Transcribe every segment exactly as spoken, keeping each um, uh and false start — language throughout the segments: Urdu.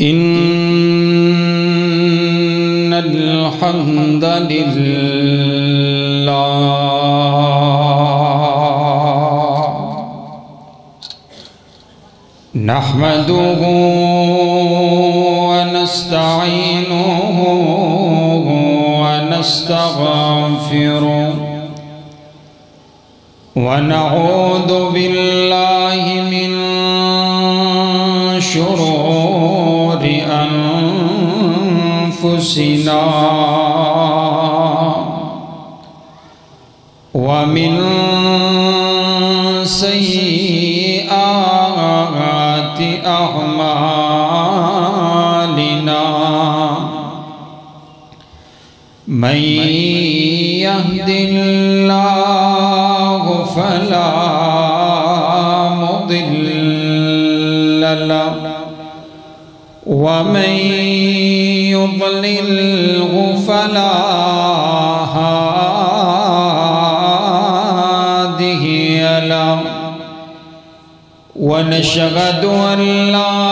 إن الحمد لله نحمده ونستعينه ونستغفره ونعوذ بالله من شرور أنفسنا ومن سيئات أعمالنا من يهد الله فلا مضل له ومن يضلله فلا هادي له ونشهد أن لا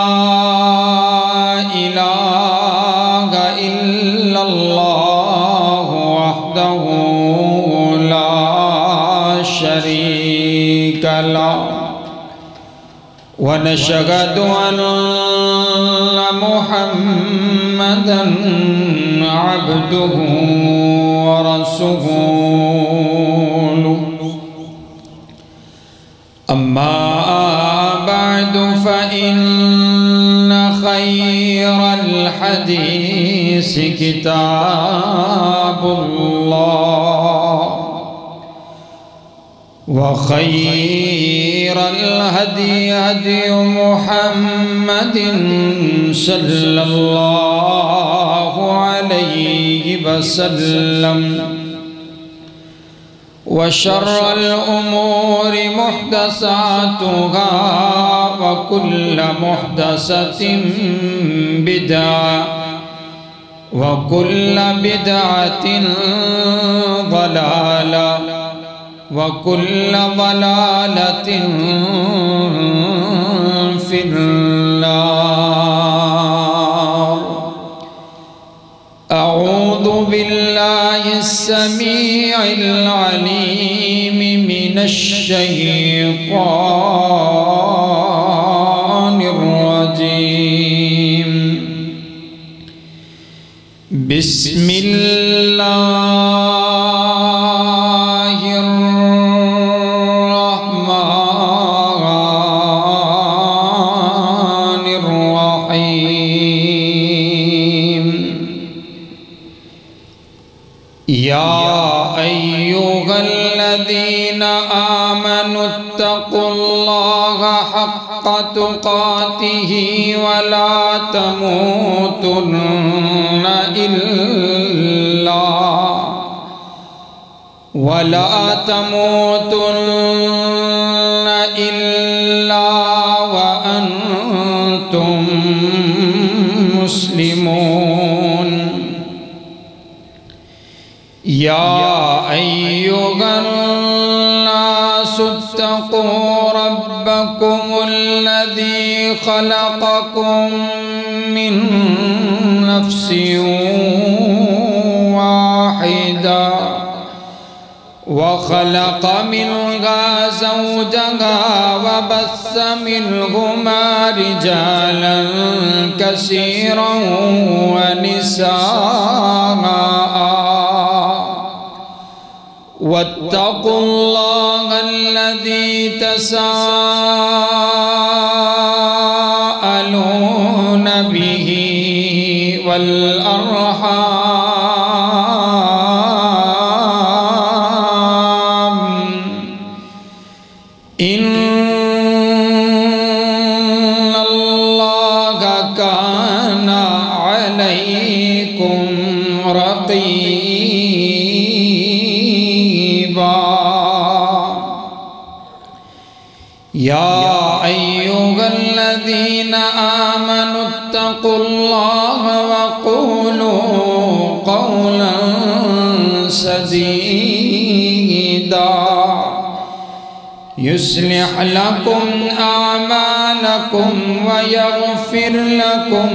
إله إلا الله وحده لا شريك له ونشهد أن محمدًا عبده ورسوله أما بعد فإن خير الحديث كتاب الله وخير الهدي هدي محمد صلى الله عليه وسلم وشر الأمور محدثاتها وكل محدثة بدعة وكل بدعة ضلالة وكل ضلالة في النار. أعوذ بالله السميع العليم من الشيطان الرجيم. بسم الله الرحمن الرحيم. يا أيها الذين آمنوا اتقوا الله حق تقاته ولا تموتن إلا ولا تموتن إلا وأنتم مسلمون. يا أيها الناس اتقوا ربكم الذي خلقكم من نفس واحدة وخلق منها زوجها وبث منهما رجالا كثيرا ونساء واتقوا الله الذي تساءلون به والأرحام إن الله كان عليكم رقيبا. يا أيها الذين آمنوا اتقوا الله وقولوا قولا سديدا يصلح لكم أعمالكم ويغفر لكم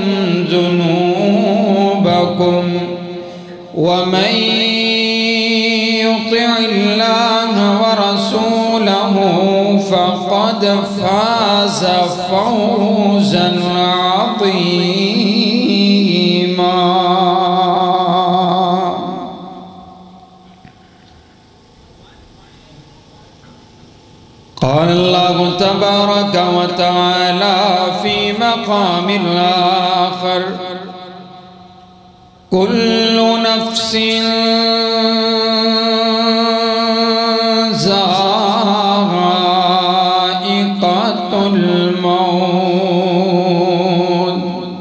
ذنوبكم ومن يطع الله ورسوله فقد فاز فوزا عظيما. قال الله تبارك وتعالى في مقام آخر: كل نفس ذائقة الموت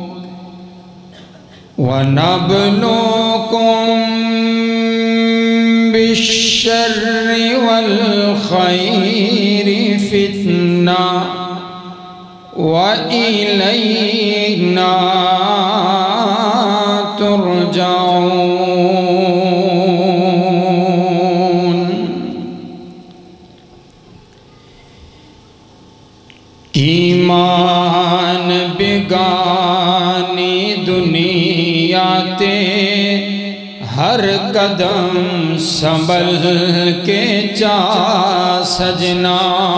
ونبلوكم بالشر والخير فتنة وإلينا ترجعون. ایمان بگانی دنیا تے ہر قدم سنبھل کے چا سجنا.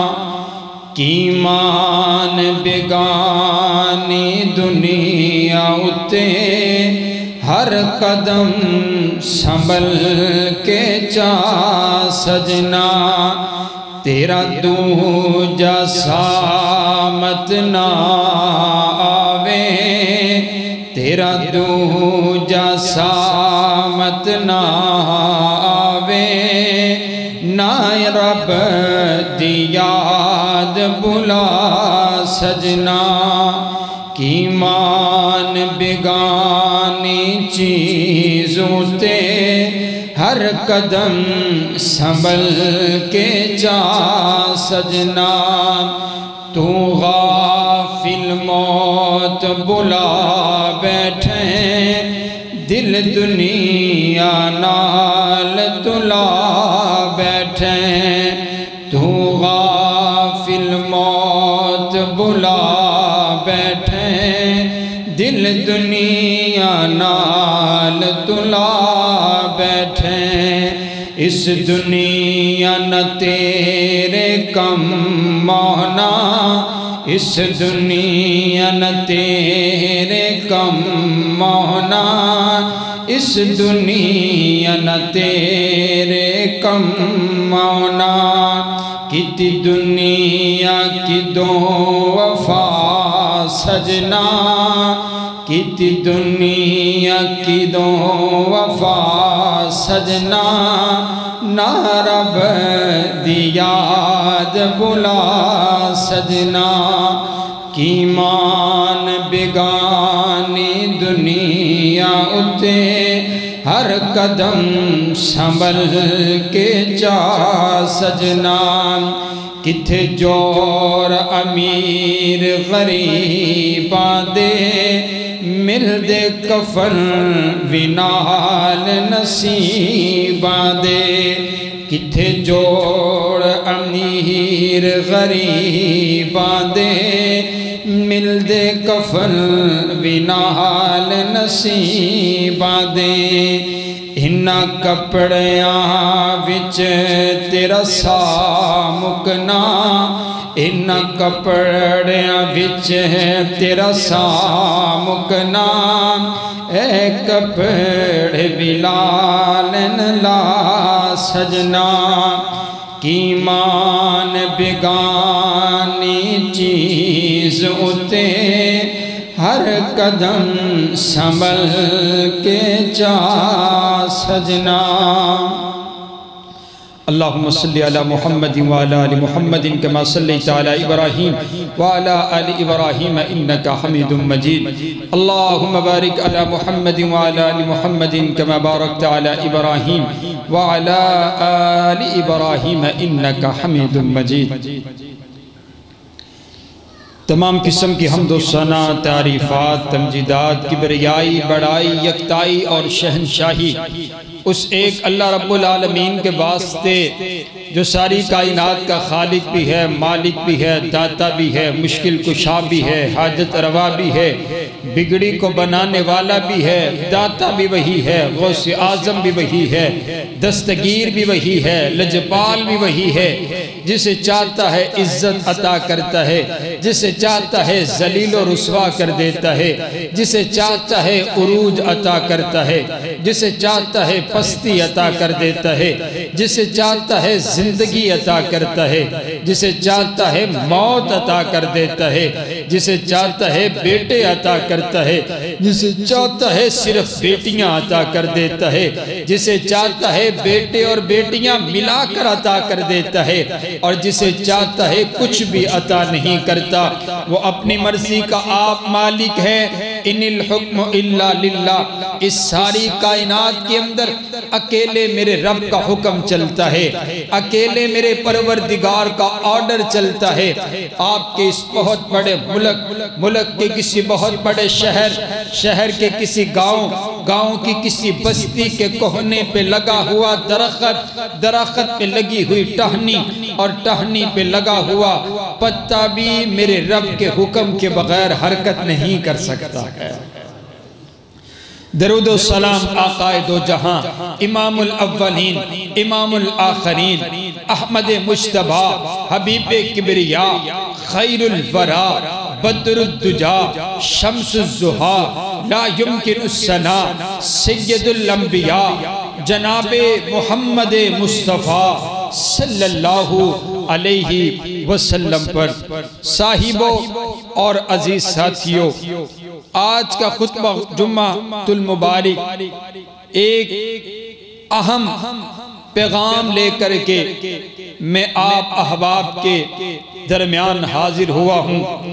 ایمان بگانی دنیا اتے ہر قدم سنبھل کے چا سجنا. تیرا دوجا سامت نہ آوے، تیرا دوجا سامت نہ آوے، نہ رب دی یاد بلا سجنا. ایمان بگانی چیزوں تے ہر قدم سنبھل کے جا سجنا. تو غافل موت بلا بیٹھے، دل دنیا نال تلا بیٹھے. تو غافل موت بلا بیٹھے، دل دنیا نال تلا بیٹھے. اس دنیا نہ تیرے کم مونا، اس دنیا نہ تیرے کم مونا، اس دنیا نہ تیرے کم مونا. کتی دنیا کی دو وفا سجنا، کتی دنیا کی دو وفا سجنا. نہ رب دی یاد بلا سجنا. ایمان بگانی دنیا اتے ہر قدم سنبھل کے جا سجنا. کتھے جور امیر غریباں دے، مل دے کفن ونال نصیباں دے. کتھے جوڑ امیر غریباں دے، مل دے کفن ونال نصیباں دے. انہاں کپڑیاں وچ تیرا سا مکنا، انہاں کپڑیاں وچ تیرا سا مکنا. اے کپڑے بلال لا سجنا. ایمان بگانی چیز اتے ہر قدم سنبھل کے جا سجنا. اللہم صلی علی محمد وعلی آل محمد کما صلیت علی ابراہیم وعلی آل ابراہیم انکا حمید مجید. اللہم بارک علی محمد وعلی آل محمد کما بارکت علی ابراہیم وعلی آل ابراہیم انکا حمید مجید. تمام قسم کی حمد و ثنا، تعریفات، تمجیدات، کبریائی، بڑائی، یکتائی اور شہنشاہی اس ایک اللہ رب العالمین کے واسطے جو ساری کائنات کا خالق بھی ہے، مالک بھی ہے، داتا بھی ہے، مشکل کشا بھی ہے، حاجت روا بھی ہے، بگڑی کو بنانے والا بھی ہے، داتا بھی وہی ہے، غوث اعظم بھی وہی ہے، دستگیر بھی وہی ہے، لجپال بھی وہی ہے، جسے چاہتا ہے عزت عطا کرتا ہے، جسے چاہتا ہے ذلیل و رسوا کر دیتا ہے، جسے چاہتا ہے عروج عطا کرتا ہے، جسے چاہتا ہے پستی عطا کر دیتا ہے، جسے چاہتا ہے زندگی عطا کرتا ہے، جسے چاہتا ہے موت عطا کر دیتا ہے، جسے چاہتا ہے بیٹے عطا کرتا ہے، جسے چاہتا ہے صرف بیٹیاں عطا کر دیتا ہے، جسے چاہتا ہے بیٹے اور بیٹیاں ملا کر عطا کر دیتا ہے، اور جسے چاہتا ہے کچھ بھی عطا نہیں کرتا۔ وہ اپنی مرضی کا آپ مالک ہے۔ ان الحکم الا للہ، اس ساری کائنات کے اندر اکیلے میرے رب کا حکم چلتا ہے، اکیلے میرے پروردگار کا آرڈر چلتا ہے۔ آپ کے اس بہت بڑے ملک ملک کے کسی بہت بڑے شہر شہر کے کسی گاؤں گاؤں کی کسی بستی کے کوہنے پہ لگا ہوا درخت درخت پہ لگی ہوئی ٹہنی اور ٹہنی پہ لگا ہوا پتا بھی میرے رب کے حکم کے بغیر حرکت نہیں کر سکتا ہے۔ درود و سلام آقائے دو جہاں، امام الاولین امام الآخرین، احمد مجتبی حبیب کبریا، خیر الورا، بدر الدجا، شمس الزہا، لا یمکن السنا، سید الانبیاء، جناب محمد مصطفیٰ صلی اللہ علیہ وسلم پر۔ صاحبوں اور عزیز ساتھیوں، آج کا خطبہ جمعہ المبارک ایک اہم پیغام لے کر کے میں آپ احباب کے درمیان حاضر ہوا ہوں۔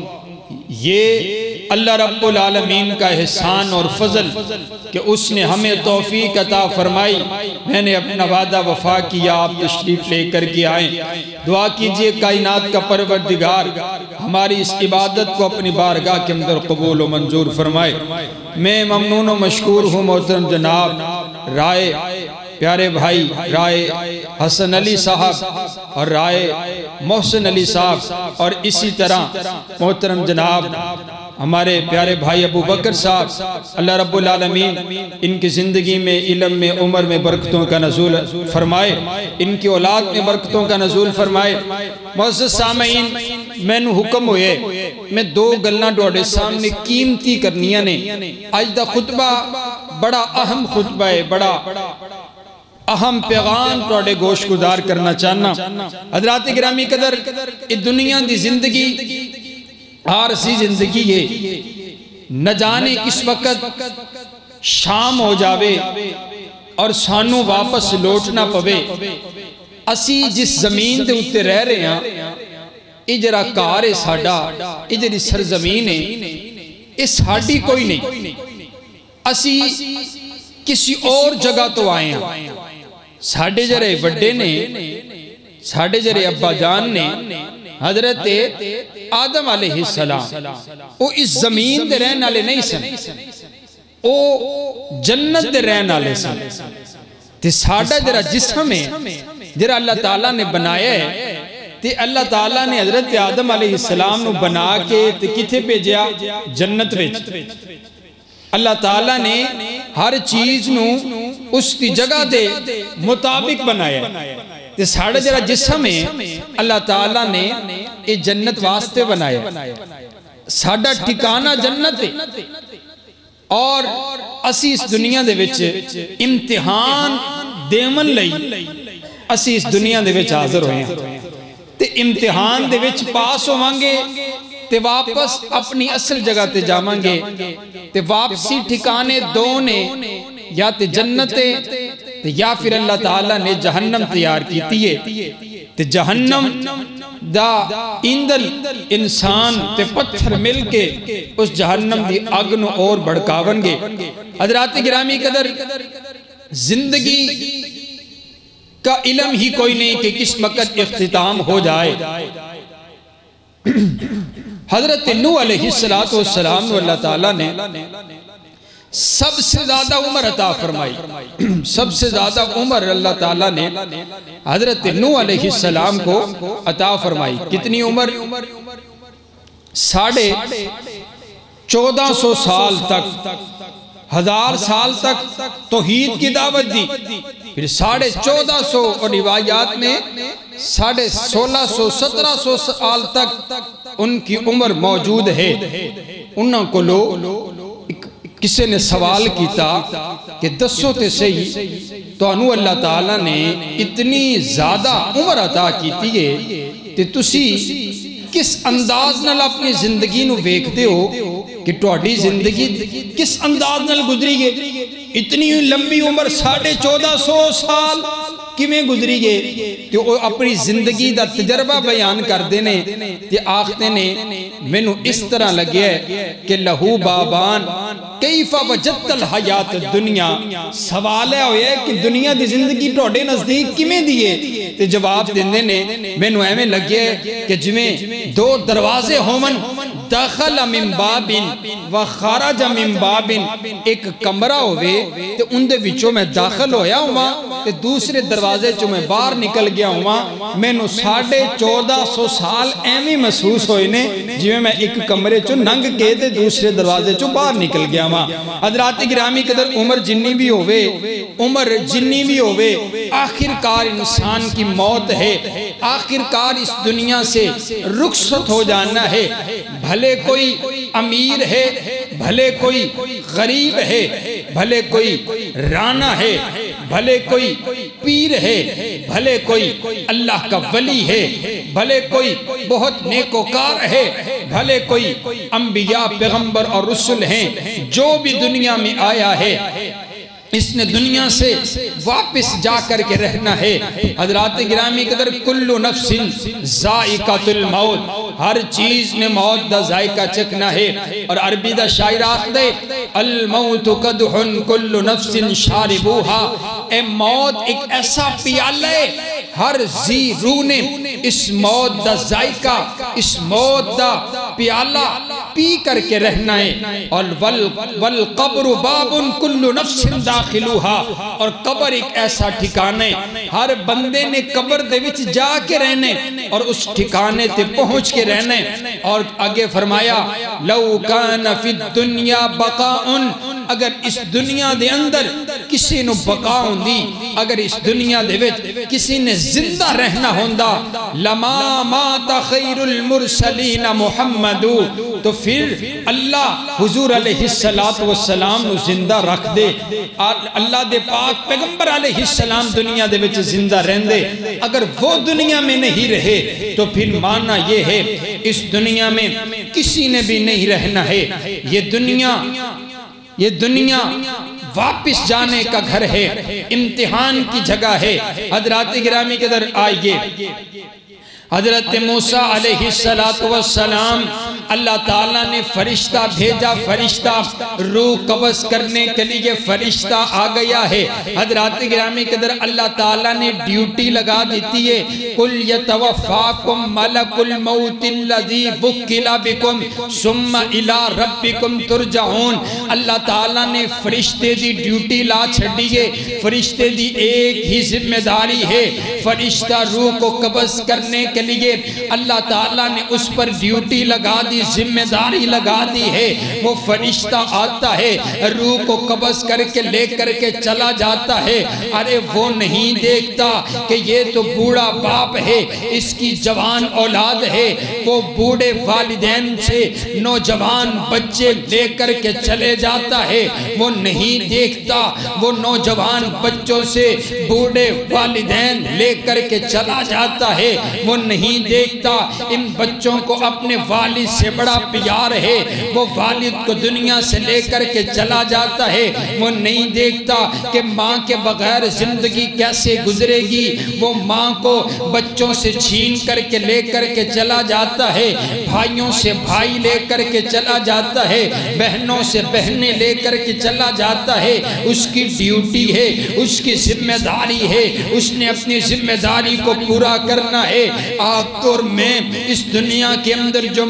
یہ اللہ رب العالمین کا احسان اور فضل کہ اس نے ہمیں توفیق عطا فرمائی۔ میں نے اپنا وعدہ وفا کیا، آپ تشریف لے کر کے آئیں۔ دعا کیجئے کائنات کا پروردگار ہماری اس عبادت کو اپنی بارگاہ کے اندر قبول و منظور فرمائے۔ میں ممنون و مشکور ہوں محترم جناب رائے پیارے بھائی رائے حسن علی صاحب اور رائے محسن علی صاحب، اور اسی طرح محترم جناب ہمارے پیارے بھائی ابو بکر صاحب۔ اللہ رب العالمین ان کی زندگی میں، علم میں، عمر میں برکتوں کا نزول فرمائے، ان کی اولاد میں برکتوں کا نزول فرمائے۔ معزز سامعین، میں نو حکم ہوئے میں دو گلنا ڈوڑے سامنے قیمتی کرنیاں نے۔ آج دا خطبہ بڑا اہم خطبہ ہے، بڑا اہم پیغام توڑے گوش گزار کرنا چاہنا۔ حضرات گرامی قدر، اس دنیا دی زندگی عارضی زندگی ہے، نہ جانے کس وقت شام ہو جاوے اور سانو واپس لوٹنا پوے۔ اسی جس زمین دے اتے رہ رہے ہیں، اجرا کار ہے ساڑا، اجری سرزمین ہے، اس ساڑی کوئی نہیں۔ اسی کسی اور جگہ تو آئے ہیں۔ ساڑھے جرے وڈے نے، ساڑھے جرے ابا جان نے، حضرت آدم علیہ السلام وہ اس زمین دے رہن آلے نہیں سن، وہ جنت دے رہن آلے سن۔ تے ساڑھا جرہ جسم ہے جرہ اللہ تعالیٰ نے بنایا ہے، تے اللہ تعالیٰ نے حضرت آدم علیہ السلام نو بنا کے تے کتھے پہ جیا؟ جنت وچ۔ اللہ تعالیٰ نے ہر چیز نو اس کی جگہ دے مطابق بنایا ہے۔ تے ساڑھا جرہ جسم ہے اللہ تعالیٰ نے یہ جنت واسطے بنایا، ساڑھا ٹھکانہ جنت ہے، اور اسی اس دنیا دے وچ امتحان دیمن لئی اسی اس دنیا دے وچ حاضر ہوئے ہیں۔ تے امتحان دے وچ پاس ہو مانگے تے واپس اپنی اصل جگہ تے جا مانگے، تے واپسی ٹھکانے دو نے، یا تے جنت یا پھر اللہ تعالیٰ نے جہنم تیار کیتی ہے۔ تے جہنم دا اندل انسان تے پتھر مل کے اس جہنم دی اگنو اور بڑکاون گے۔ حضرات گرامی قدر، زندگی کا علم ہی کوئی نہیں کہ کس وقت اختتام ہو جائے۔ حضرت نوح علیہ السلام اللہ تعالیٰ نے سب سے زیادہ عمر عطا فرمائی. سب سے زیادہ عمر اللہ تعالیٰ نے حضرت نوح علیہ السلام کو عطا فرمائی. کتنی عمر؟ ساڑھے چودہ سو سال تک، ہزار سال تک توحید کی دعوت دی. پھر ساڑھے چودہ سو اور روایات میں ساڑھے سولہ سو سترہ سو سال تک ان کی عمر موجود ہے. انہوں کو لو کسی نے سوال کیتا کہ دسو تے صحیح تو انہوں اللہ تعالیٰ نے اتنی زیادہ عمر عطا کیتی ہے کہ تسی کس انداز نال اپنی زندگی نو ویکھتے ہو کہ تہاڈی زندگی کس انداز نال گزری گئے؟ اتنی لمبی عمر ساڑھے چودہ سو سال کیویں گزری گئے؟ کہ وہ اپنی زندگی دا تجربہ بیان کر دینے کہ آختے نے مینوں اس طرح لگیا ہے کہ لہو بابان کیفا وجدت الحیات الدنیا. سوال ہے کہ دنیا دی زندگی تہاڈے نزدیک کیویں دیے؟ تے جواب دیندے نے مینوں ایویں لگیا ہے کہ جویں دو دروازے ہومن، داخل من باب و خارج من باب. ایک کمرہ ہوئے تے ان دے وچوں میں داخل ہویا ہوا تے دوسرے دروازے چوں میں باہر نکل گیا ہوا. مینوں ساڑھے چودہ سو سال ایویں محسوس ہوئے نے جویں میں ایک کمرے چوں ننگ کے تے دوسرے دروازے چوں باہر نکل گیا ہوا. حضرات گرامی قدر عمر جنی بھی ہوئے، عمر جنی بھی ہوئے، آخر کار انسان کی موت ہے. آخر کار اس دنیا سے رخصت ہو جانا ہے. بھلے کوئی امیر ہے، بھلے کوئی غریب ہے، بھلے کوئی رانا ہے، بھلے کوئی پیر ہے، بھلے کوئی اللہ کا ولی ہے، بھلے کوئی بہت نیکوکار ہے، بھلے کوئی انبیاء پیغمبر اور رسول ہیں. جو بھی دنیا میں آیا ہے اس نے دنیا سے واپس جا کر کے رہنا ہے. حضرات گرامی قدر کل نفس ذائقۃ الموت، ہر چیز نے موت دا ذائقہ چکنا ہے. اور عربی دا شاعر آخدے الموت قدح کل نفس شاربوہا. اے موت ایک ایسا پیالہ ہے، ہر زی روح نے اس موت دا ذائقہ، اس موت دا پیالہ پی کر کے رہنا ہے. اور والقبر باب کل نفس داخلوہا. اور قبر ایک ایسا ٹھکانے، ہر بندے نے قبر دے وچ جا کے رہنے اور اس ٹھکانے تے پہنچ کے رہنے. اور آگے فرمایا لو کان فی الدنیا بقاؤن، اگر اس دنیا دے اندر کسی نو بقا ہوندی، اگر اس دنیا دے وچ کسی نے زندہ رہنا ہوندا، لما مات خیر المرسلین محمد، تو پھر اللہ حضور علیہ السلام نو زندہ رکھ دے. اللہ دے پاک پیغمبر علیہ السلام دنیا دے وچ زندہ رہن دے. اگر وہ دنیا میں نہیں رہے تو پھر معنی یہ ہے اس دنیا میں کسی نے بھی نہیں رہنا ہے. یہ دنیا یہ دنیا واپس جانے کا گھر ہے، امتحان کی جگہ ہے. حضرات گرامی کے در آئیے، حضرت موسیٰ علیہ السلام اللہ تعالیٰ نے فرشتہ بھیجا، فرشتہ روح قبض کرنے کے لیے فرشتہ آ گیا ہے. حضرات گرامی قدر اللہ تعالیٰ نے ڈیوٹی لگا دیتی ہے، قُلْ يَتَوَفَّاكُمْ مَلَكُ الْمَوْتِ الَّذِي وُكِّلَ بِكُمْ ثُمَّ إِلَىٰ رَبِّكُمْ تُرْجَعُونَ. اللہ تعالیٰ نے فرشتے دی ڈیوٹی لا چھڑیے. فرشتے دی ایک ہی ذمہ داری ہے، فرشتہ روح کو قبض کرنے کے لیے اللہ تعالیٰ نے اس پر ڈیوٹی لگا دی، ذمہ داری لگا دی ہے. وہ فرشتہ آتا ہے، روح کو قبض کر کے لے کر کے چلا جاتا ہے. ارے وہ نہیں دیکھتا کہ یہ تو بوڑھا باپ ہے، اس کی جوان اولاد ہے. وہ بوڑھے والدین سے نوجوان بچے لے کر کے چلے جاتا ہے. وہ نہیں دیکھتا وہ نوجوان بچوں سے بوڑھے والدین لے کر کے چلا جاتا ہے. وہ نہیں دیکھتا ان بچوں کو اپنے والد سے بڑا پیار ہے، وہ والد کو دنیا سے لے کر کے چلا جاتا ہے. وہ نہیں دیکھتا کہ ماں کے بغیر زندگی کیسے گزرے گی. وہ ماں کو بچوں سے چھین کر کے لے کر کے چلا جاتا ہے، بھائیوں سے بھائی لے کر کے چلا جاتا ہے، بہنوں سے بہنیں لے کر کے چلا جاتا ہے. اس کی ڈیوٹی ہے، اس کی ذمہ داری ہے، اس نے اپنی ذمہ داری کو پورا کرنا ہے. آپ اور میں اس دنیا کے اندر جو موجود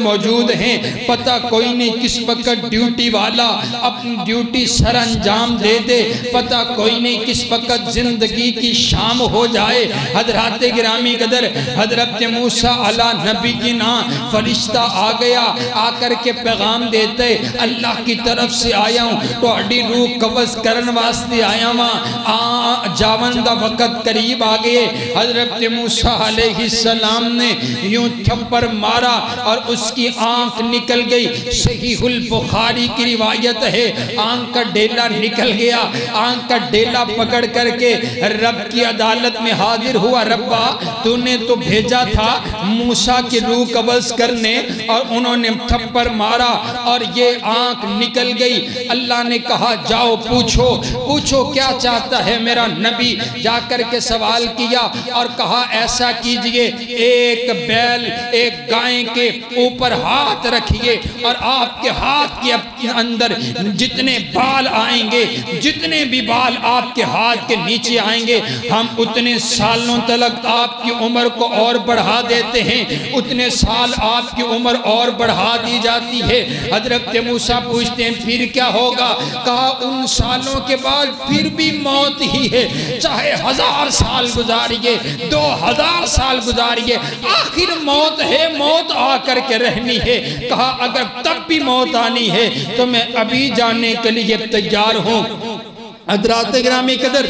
موجود ہیں، پتہ کوئی نہیں کس وقت ڈیوٹی والا اپنی ڈیوٹی سر انجام دے دے، پتہ کوئی نہیں کس وقت زندگی کی شام ہو جائے۔ حضرات گرامی قدر، حضرت موسیٰ علیہ نبی کی نا فرشتہ آ گیا، آ کر کے پیغام دیتے اللہ کی طرف سے آیا ہوں تو اڈی روح قبض کرن واسطے آیا ہوں، جاون دا وقت قریب آگئے۔ حضرت موسیٰ علیہ السلام نے یوں تھپڑ مارا اور اس کی آنکھ نکل گئی۔ صحیح البخاری کی روایت ہے، آنکھ کا ڈیلا نکل گیا، آنکھ کا ڈیلا پکڑ کر کے رب کی عدالت میں حاضر ہوا، ربا تو نے تو بھیجا تھا موسیٰ کی روح قبض کرنے اور انہوں نے تھپڑ مارا اور یہ آنکھ نکل گئی۔ اللہ نے کہا جاؤ پوچھو پوچھو کیا چاہتا ہے میرا نبی۔ جا کر کے سوال کیا اور کہا ایسا کیجئے، ایک بیل ایک گائیں کے اوپر ہاتھ رکھیے اور آپ کے ہاتھ کے اندر جتنے بال آئیں گے، جتنے بھی بال آپ کے ہاتھ کے نیچے آئیں گے، ہم اتنے سالوں تلک آپ کی عمر کو اور بڑھا دیتے ہیں، اتنے سال آپ کی عمر اور بڑھا دی جاتی ہے۔ حضرت موسیٰ پوچھتے ہیں پھر کیا ہوگا؟ کہا ان سالوں کے بعد پھر بھی موت ہی ہے، چاہے ہزار سال گزاریے، دو ہزار سال گزاریے، آخر موت ہے، موت آ کر کے رہنی ہے۔ کہا اگر تب بھی موت آنی ہے تو میں ابھی جانے کے لیے تیار ہوں۔ حضرات گرامی قدر،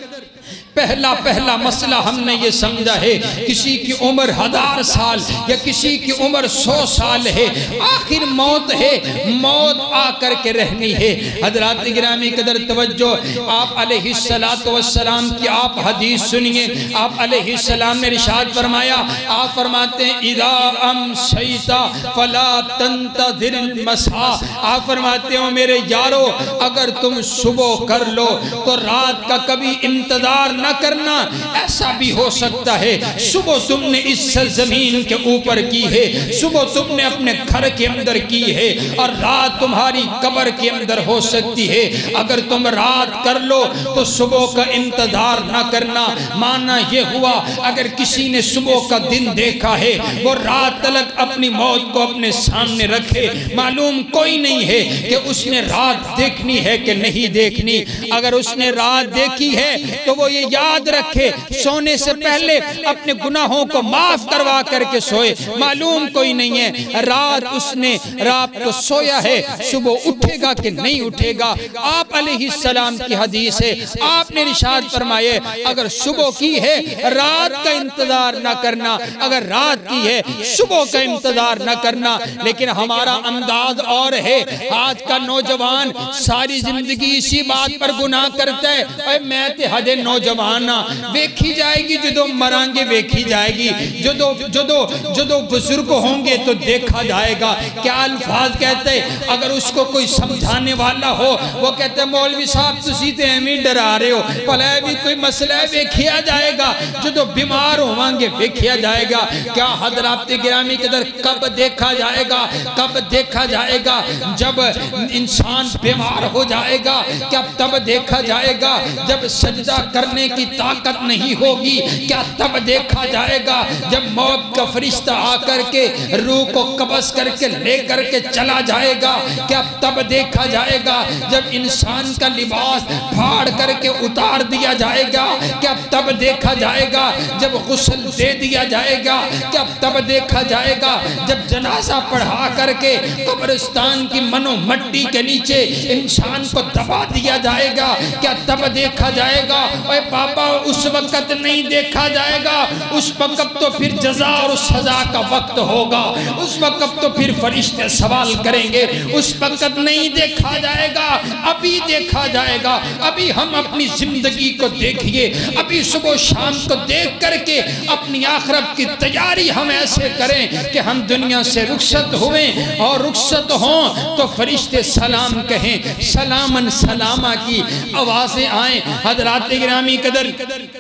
پہلا پہلا مسئلہ ہم نے یہ سمجھا ہے، کسی کی عمر ہزار سال یا کسی کی عمر سو سال ہے، آخر موت ہے، موت آ کر کے رہنی ہے۔ حضرات گرامی قدر توجہ، آپ علیہ السلام کی آپ حدیث سنیے۔ آپ علیہ السلام نے ارشاد فرمایا، آپ فرماتے ہیں اذا امسیت فلا تنتظر المساء، آپ فرماتے ہو میرے یارو اگر تم صبح کر لو تو رات کا کبھی انتظار نہ کرنا۔ ایسا بھی ہو سکتا ہے صبح تم نے اس سرزمین کے اوپر کی ہے، صبح تم نے اپنے گھر کے اندر کی ہے اور رات تمہاری قبر کے اندر ہو سکتی ہے۔ اگر تم رات کر لو تو صبح کا انتظار نہ کرنا۔ معنی یہ ہوا اگر کسی نے صبح کا دن دیکھا ہے وہ رات تلک اپنی موت کو اپنے سامنے رکھے، معلوم کوئی نہیں ہے کہ اس نے رات دیکھنی ہے کہ نہیں دیکھنی۔ اگر اس نے رات دیکھی ہے تو وہ یہ یاد رکھے سونے سے پہلے اپنے گناہوں کو معاف کروا کر کے سوئے، معلوم کوئی نہیں ہے رات اس نے رات کو سویا ہے، صبح اٹھے گا کہ نہیں اٹھے گا۔ آپ علیہ السلام کی حدیث ہے، آپ نے ارشاد فرمائے اگر صبح کی ہے رات کا انتظار نہ کرنا، اگر رات کی ہے صبح کا انتظار نہ کرنا۔ لیکن ہمارا انداز اور ہے، آج کا نوجوان ساری زندگی اسی بات پر گناہ کرتا ہے، اے میں تے ہجے نوجوانہ ویکھی جائے گی، جدو مرانگے ویکھی جائے گی، جدو جدو جدو بزرگ ہوں گے تو دیکھا جائے گا۔ کیا الفاظ کہتے ہیں؟ اگر اس کو کوئی سمجھانے والا ہو وہ کہتے ہیں مولوی صاحب تسی تے ہمیں ڈرا رہے ہو، پلے بھی کوئی مسئلہ ہے ویکھیا جائے گا، جدو بیمار ہوانگے ویکھیا جائے گا۔ کیا حضرات گرامی قدر کب دیکھا جائے گا؟ کب دیکھا جائے گا؟ جب انسان بیمار ہو جائے گا۔ کیا تب دیکھا جائے گا جب سجدہ کرنے کی طاقت نہیں ہوگی؟ کیا تب دیکھا جائے گا جب موت کا فرشتہ آ کر کے روح کو قبض کر کے لے کر کے چلا جائے گا؟ کیا تب دیکھا جائے گا جب انسان کا لباس پھاڑ کر کے اتار دیا جائے گا؟ کیا تب دیکھا جائے گا جب غسل دے دیا جائے گا؟ کیا تب دیکھا جائے گا جب جنازہ پڑھا کر کے قبرستان کی منو مٹی کے نیچے انسان کو دبا دیا جائے گا؟ کیا تب دیکھا جائے گا؟ اے پاپا اس وقت نہیں دیکھا جائے گا، اس وقت تو پھر جزا اور سزا کا وقت ہوگا، اس وقت تو پھر فرشتے سوال کریں گے، اس وقت نہیں دیکھا جائے گا، ابھی دیکھا جائے گا۔ ابھی ہم اپنی زندگی کو دیکھئے، ابھی صبح شام کو دیکھ کر کے اپنی آخرت کی تیاری ہم ایسے کریں کہ ہم دنیا سے رخصت ہوئیں، اور رخصت ہوں تو فرشتے سلام کہیں، سلامن سلامہ کی آوازیں آئیں۔ حضرات گرامی قدر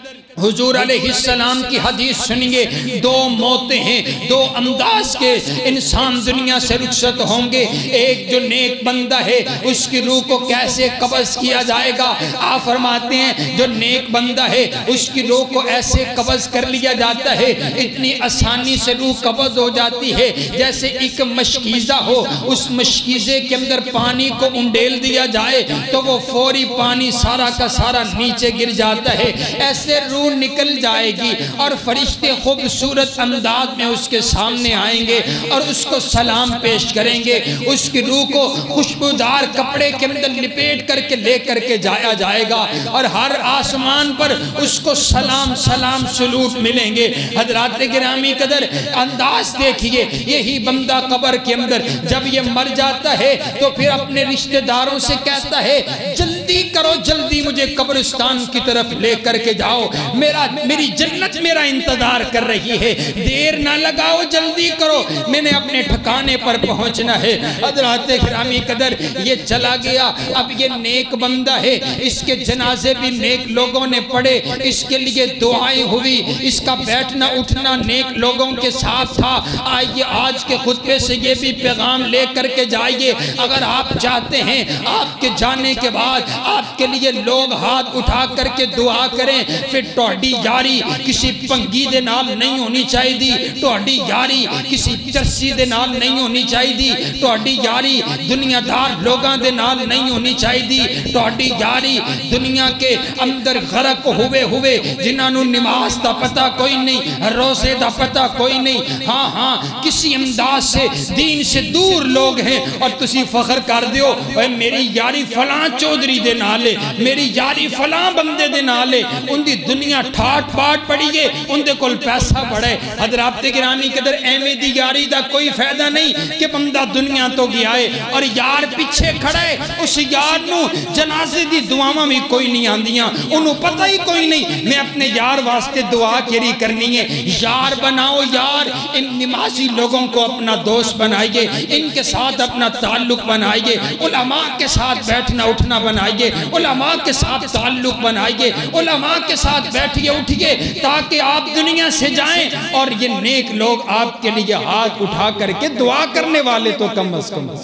حضور علیہ السلام کی حدیث سنیے، دو موتیں ہیں، دو انداز کے انسان دنیا سے رخصت ہوں گے۔ ایک جو نیک بندہ ہے اس کی روح کو کیسے قبض کیا جائے گا؟ آپ فرماتے ہیں جو نیک بندہ ہے اس کی روح کو ایسے قبض کر لیا جاتا ہے، اتنی آسانی سے روح قبض ہو جاتی ہے جیسے ایک مشکیزہ ہو، اس مشکیزے کے اندر پانی کو انڈیل دیا جائے تو وہ فوری پانی سارا کا سارا نیچے گر جاتا ہے۔ ایسے روح نکل جائے گی اور فرشتے خوبصورت انداز میں اس کے سامنے آئیں گے اور اس کو سلام پیش کریں گے۔ اس کی روح کو خوشبودار کپڑے کے اندر لپیٹ کر کے لے کر کے جایا جائے گا اور ہر آسمان پر اس کو سلام سلام سلوٹ ملیں گے۔ حضرات گرامی قدر انداز دیکھیے، یہی بندہ قبر کے اندر جب یہ مر جاتا ہے تو پھر اپنے رشتہ داروں سے کہتا ہے جلدی کرو، جلدی مجھے قبرستان کی طرف لے کر کے جاؤ، میرا میری جنت میرا انتظار کر رہی ہے، دیر نہ لگاؤ، جلدی کرو، میں نے اپنے ٹھکانے پر پہنچنا ہے۔ حضرات گرامی قدر یہ چلا گیا، اب یہ نیک بندہ ہے، اس کے جنازے بھی نیک لوگوں نے پڑھے، اس کے لیے دعائیں ہوئی، اس کا بیٹھنا اٹھنا نیک لوگوں کے ساتھ تھا۔ آئیے آج کے خطبے سے یہ بھی پیغام لے کر کے جائیے، اگر آپ چاہتے ہیں آپ کے جانے کے بعد آپ کے لیے لوگ ہاتھ اٹھا کر کے دعا کریں، پھر توڑی یاری کسی پنگی دے نال نہیں ہونی چاہی دی، توڑی یاری کسی چرسی دے نال نہیں ہونی چاہی دی، توڑی یاری دنیا دار لوگاں دے نال نہیں ہونی چاہی دی، توڑی یاری دنیا کے اندر غرق ہوئے ہوئے جنہاں نو نماز دا پتہ کوئی نہیں، روزے دا پتہ کوئی نہیں، ہاں ہاں کسی انداز سے دین سے دور لوگ ہیں اور تسی فخر کر دیو اے میری یاری فلاں چودری دے نالے، میری یاری فلاں بندے دے نالے، ان دی دنیا ٹھاٹ باٹ پڑی گے، ان دے کل پیسہ بڑھے۔ حضرات گرامی قدر احمد دی یاری دا کوئی فائدہ نہیں کہ بندہ دنیا تو گیا ہے اور یار پیچھے کھڑے، اس یار نو جنازے دی دعاواں بھی کوئی نہیں آندیاں، انہوں پتہ ہی کوئی نہیں میں اپنے یار واسطے دعا کیری کرنی ہے۔ یار بناؤ یار، ان نمازی لوگوں کو اپنا دوست بنائیے، ان کے ساتھ اپنا تعلق بنائیے، علماء کے ساتھ بیٹھنا اٹھنا بنائیے، علماء کے ساتھ تعلق بنائیے، علماء کے ساتھ بیٹھئے اٹھئے تاکہ آپ دنیا سے جائیں اور یہ نیک لوگ آپ کے لیے ہاتھ اٹھا کر کے دعا کرنے والے تو کم از کم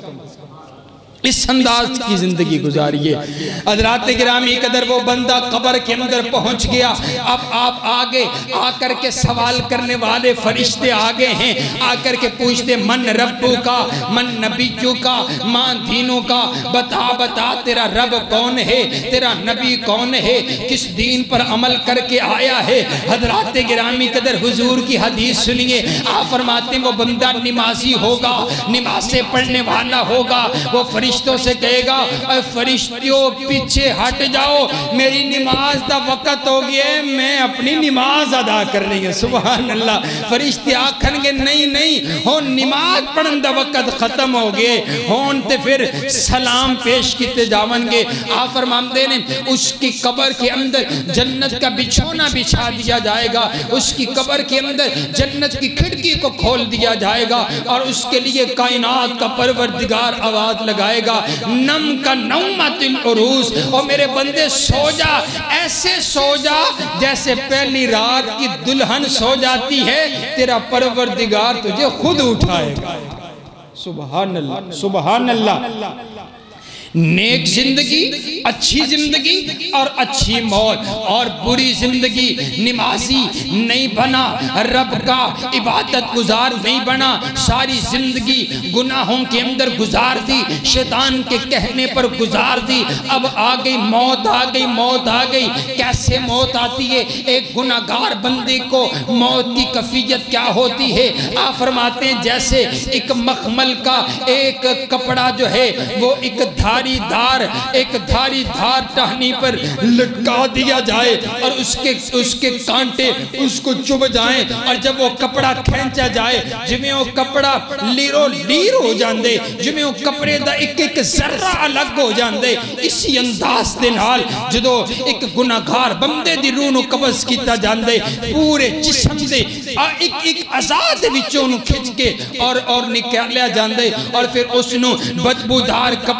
اس انداز کی زندگی گزاریے۔ حضرات گرامی قدر وہ بندہ قبر کے اندر پہنچ گیا، اب آپ آگے آ کر کے سوال کرنے والے فرشتے آگے ہیں، آ کر کے پوچھتے من ربو کا، من نبیوں کا، مان دینوں کا، بتا بتا تیرا رب کون ہے، تیرا نبی کون ہے، کس دین پر عمل کر کے آیا ہے۔ حضرات گرامی قدر حضور کی حدیث سنیے، آپ فرماتے ہیں وہ بندہ نمازی ہوگا، نمازیں پڑھنے والا ہوگا، وہ فرشتے فرشتوں سے کہے گا اے فرشتوں پیچھے ہٹ جاؤ، میری نماز دا وقت ہو گیا ہے، میں اپنی نماز ادا کر رہی ہوں۔ سبحان اللہ، فرشتے آکھن گے نہیں نہیں ہون نماز پڑھن دا وقت ختم ہو گئے، ہون تے پھر سلام پیش کیتے جاون گے۔ آپ فرماتے ہیں اس کی قبر کے اندر جنت کا بچھونا بچھا دیا جائے گا، اس کی قبر کے اندر جنت کی کھڑکی کو کھول دیا جائے گا اور اس کے لیے کائنات کا پروردگار آواز لگائے گا نم کا نومت العروس، اور میرے بندے سو جا، ایسے سو جا جیسے پہلی رات کی دلہن سو جاتی ہے، تیرا پروردگار تجھے خود اٹھائے گا۔ سبحان اللہ سبحان اللہ۔ نیک زندگی، اچھی زندگی اور اچھی موت، اور بری زندگی نمازی نہیں بنا، رب کا عبادت گزار نہیں بنا، ساری زندگی گناہوں کے اندر گزار دی، شیطان کے کہنے پر گزار دی، اب آگئی موت آگئی موت آگئی۔ کیسے موت آتی ہے؟ ایک گناہگار بندے کو موت کی کفیت کیا ہوتی ہے؟ آپ فرماتے ہیں جیسے ایک مخمل کا ایک کپڑا جو ہے وہ ایک دھاری دھار ایک دھاری دھار ٹہنی پر لٹکا دیا جائے اور اس کے اس کے کانٹے اس کو چب جائیں، اور جب وہ کپڑا کھینچا جائے جمیں وہ کپڑا لیرو لیر ہو جاندے، جمیں وہ کپڑے دا ایک ایک ذرہ الگ ہو جاندے۔ اسی انداز دے نال جدو ایک گناہگار بندے دی روح نو قبض کیتا جاندے، پورے جسم دے ایک ایک آزاد وچوں نو کھچ کے اور اور نکالیا جاندے، اور پھر اس نو بدبودار کپڑے دے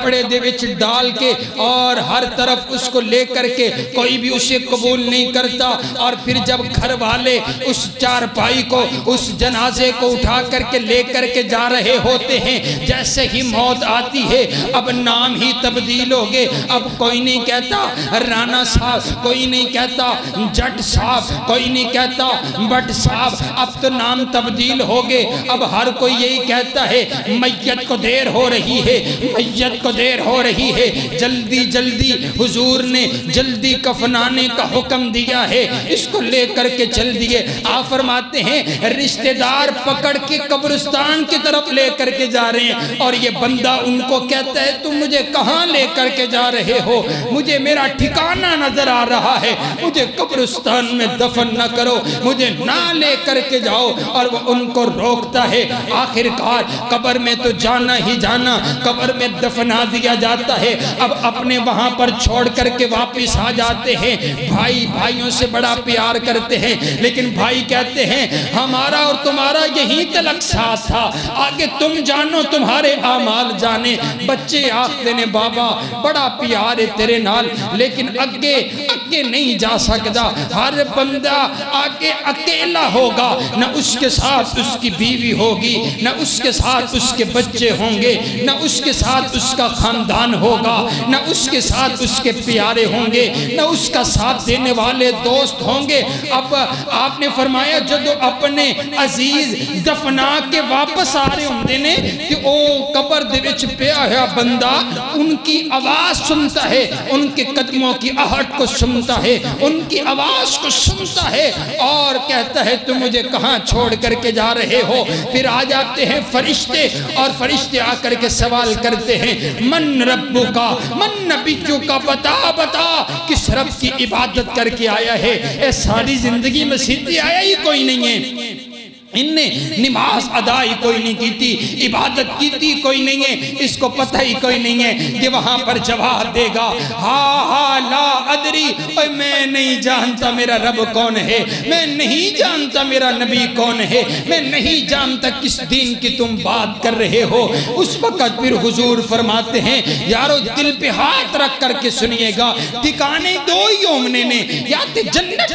وچ ڈال کے اور ہر طرف اس کو لے کر کے کوئی بھی اسے قبول نہیں کرتا، اور پھر جب گھر والے اس چارپائی کو اس جنازے کو اٹھا کر کے لے کر کے جا رہے ہوتے ہیں، جیسے ہی موت آتی ہے اب نام ہی تبدیل ہو گئے۔ اب کوئی نہیں کہتا رانا صاحب، کوئی نہیں کہتا جٹ صاحب، کوئی نہیں کہتا بٹ صاحب، اب تو نام تبدیل ہو گئے۔ اب ہر کوئی یہی کہتا ہے میت کو دیر ہو رہی ہے، میت کو دیر ہو رہی ہے، جلدی جلدی حضور نے جلدی کفنانے کا حکم دیا ہے، اس کو لے کر کے چل دیے۔ آپ فرماتے ہیں رشتہ دار پکڑ کے قبرستان کی طرف لے کر کے جا رہے ہیں، اور یہ بندہ ان کو کہتا ہے تم مجھے کہاں لے کر کے جا رہے ہو؟ مجھے میرا ٹھکانہ نظر آ رہا ہے، مجھے قبرستان میں دفن نہ کرو، مجھے نہ لے کر کے جاؤ۔ اور وہ ان کو روکتا ہے، آخر کار قبر میں تو جانا ہی جانا، قبر میں دفنا دیا جاتا ہے۔ اب اپنے وہاں پر چھوڑ کر کے واپس آ جاتے ہیں۔ بھائی بھائیوں سے بڑا پیار کرتے ہیں، لیکن بھائی کہتے ہیں ہمارا اور تمہارا یہی تلک ساتھ تھا، آگے تم جانو تمہارے اعمال جانے۔ بچے آختے نے بابا بڑا پیار ہے تیرے نال، لیکن اگے اگے نہیں جا سکتا۔ ہر بندہ آگے اکیلا ہوگا، نہ اس کے ساتھ اس کی بیوی ہوگی، نہ اس کے ساتھ اس کے بچے ہوں گے، نہ اس کے ساتھ اس کا خاندان ہوگا، نہ اس کے ساتھ اس کے پیارے ہوں گے، نہ اس کا ساتھ دینے والے دوست ہوں گے۔ اب آپ نے فرمایا جدو اپنے عزیز دفنا کے واپس آ رہے ہوں نے کہ او قبر دے وچ پیا ہے بندہ ان کی آواز سنتا ہے، ان کے قدموں کی آہٹ کو سنتا ہے، ان کی آواز کو سنتا ہے، اور کہتا ہے تم مجھے کہاں چھوڑ کر کے جا رہے ہو؟ پھر آ جاتے ہیں فرشتے، اور فرشتے آ کر کے سوال کرتے ہیں من ربو کا من نبیوں کا، بتا بتا کس رب کی عبادت کر کے آیا ہے؟ اے ساری زندگی میں سیدھی آیا ہی کوئی نہیں ہے، ان نے نماز ادائی کوئی نہیں کی تھی، عبادت کی تھی کوئی نہیں ہے، اس کو پتہ ہی کوئی نہیں ہے۔ یہ وہاں پر جواب دے گا ہا ہا لا ادری، میں نہیں جانتا میرا رب کون ہے، میں نہیں جانتا میرا نبی کون ہے، میں نہیں جانتا کس دین کی تم بات کر رہے ہو۔ اس وقت پھر حضور فرماتے ہیں یارو دل پہ ہاتھ رکھ کر کے سنیے گا، ٹھکانے دو ہی ہونے نے، یا تے جنت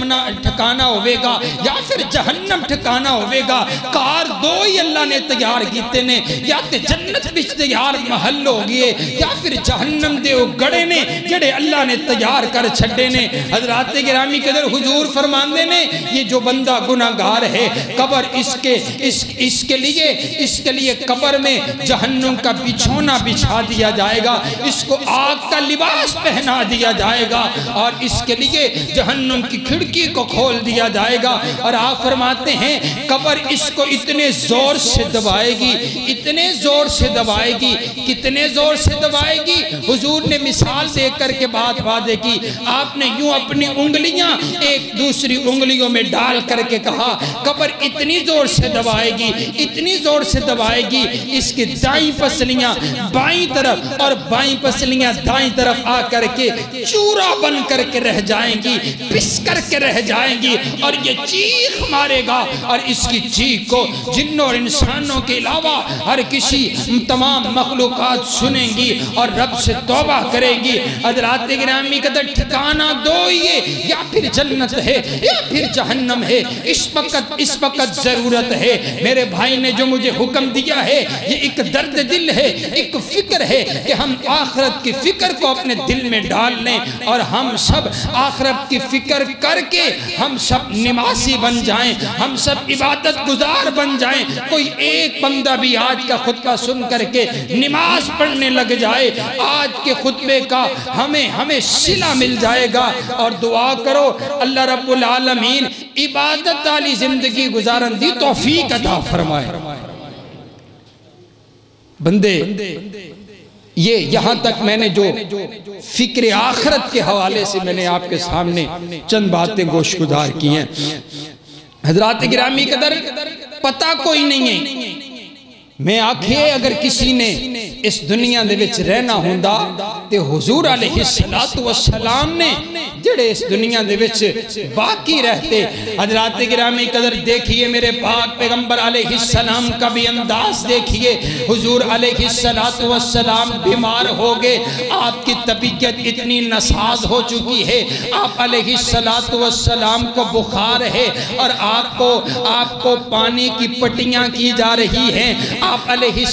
ٹھکانا ہوئے گا یا پھر جہنم ٹھکانا ہوئے گا۔ کار دو ہی اللہ نے تیار کیتے نے، یا تے جنت بچ تیار محل ہو گئے، یا پھر جہنم دے وہ گڑے نے جڑے اللہ نے تیار کر چھڑے نے۔ حضرات گرامی قدر حضور فرماندے نے یہ جو بندہ گناہگار ہے، قبر اس کے اس, اس کے لیے اس کے لیے قبر میں جہنم کا بچھونا بچھا دیا جائے گا، اس کو آگ کا لباس پہنا دیا جائے گا، اور اس کے لیے جہنم کی کھڑکی کو کھول دیا جائے گا۔ اور آپ فرماتے ہیں قبر اس کو اتنے زور سے دبائے گی، اتنے زور سے دبائے گی، کتنے زور سے دبائے گی؟ حضور نے مثال دے کر کے بات واضح کی۔ آپ نے یوں اپنی انگلیاں ایک دوسری انگلیوں میں ڈال کر کے کہا قبر اتنی زور سے دبائے گی، اتنی زور سے دبائے گی، اس کی دائیں پسلیاں بائیں طرف اور بائیں پسلیاں دائیں طرف آ کر کے چورا بن کر کے رہ جائیں گی، پس کر کے رہ جائیں گی، اور یہ چیخ مارے گا، اور اس کی چیخ کو جنوں اور انسانوں کے علاوہ ہر کسی تمام مخلوقات سنیں گی اور رب سے توبہ کریں گی۔ حضرات گرامی قدر ٹھکانہ دو یہ، یا پھر جنت ہے یا پھر جہنم ہے، اس وقت اس وقت ضرورت ہے۔ میرے بھائی نے جو مجھے حکم دیا ہے یہ ایک درد دل ہے، ایک فکر ہے کہ ہم آخرت کی فکر کو اپنے دل میں ڈال لیں، اور ہم سب آخرت کی فکر کر کے ہم سب نمازی بن جائیں، ہم سب عبادت گزار بن جائیں۔ کوئی ایک بندہ بھی آج کا خطبہ سن کر کے نماز پڑھنے لگ جائے، آج کے خطبے کا ہمیں ہمیں صلہ مل جائے گا۔ اور دعا کرو اللہ رب العالمین عبادت والی زندگی گزارن دی توفیق عطا فرمائے۔ بندے یہ یہاں تک میں نے جو فکر آخرت کے حوالے سے میں نے آپ کے سامنے چند باتیں گوش گزار کی ہیں۔ حضرات گرامی قدر پتہ کوئی نہیں ہے، میں آنکھیں اگر کسی نے اس دنیا دے وچ رہنا ہوندا تے حضور علیہ السلام نے جڑے اس دنیا دے وچ باقی رہتے. حضرات گرامی قدر دیکھئے میرے پاک پیغمبر علیہ السلام کا بھی انداز دیکھئے. حضور علیہ السلام بیمار ہو گئے, آپ کی طبیعت اتنی ناساز ہو چکی ہے, آپ علیہ السلام کو بخار ہے اور آپ کو آپ کو پانی کی پٹیاں کی جا رہی ہیں. آپ علیہ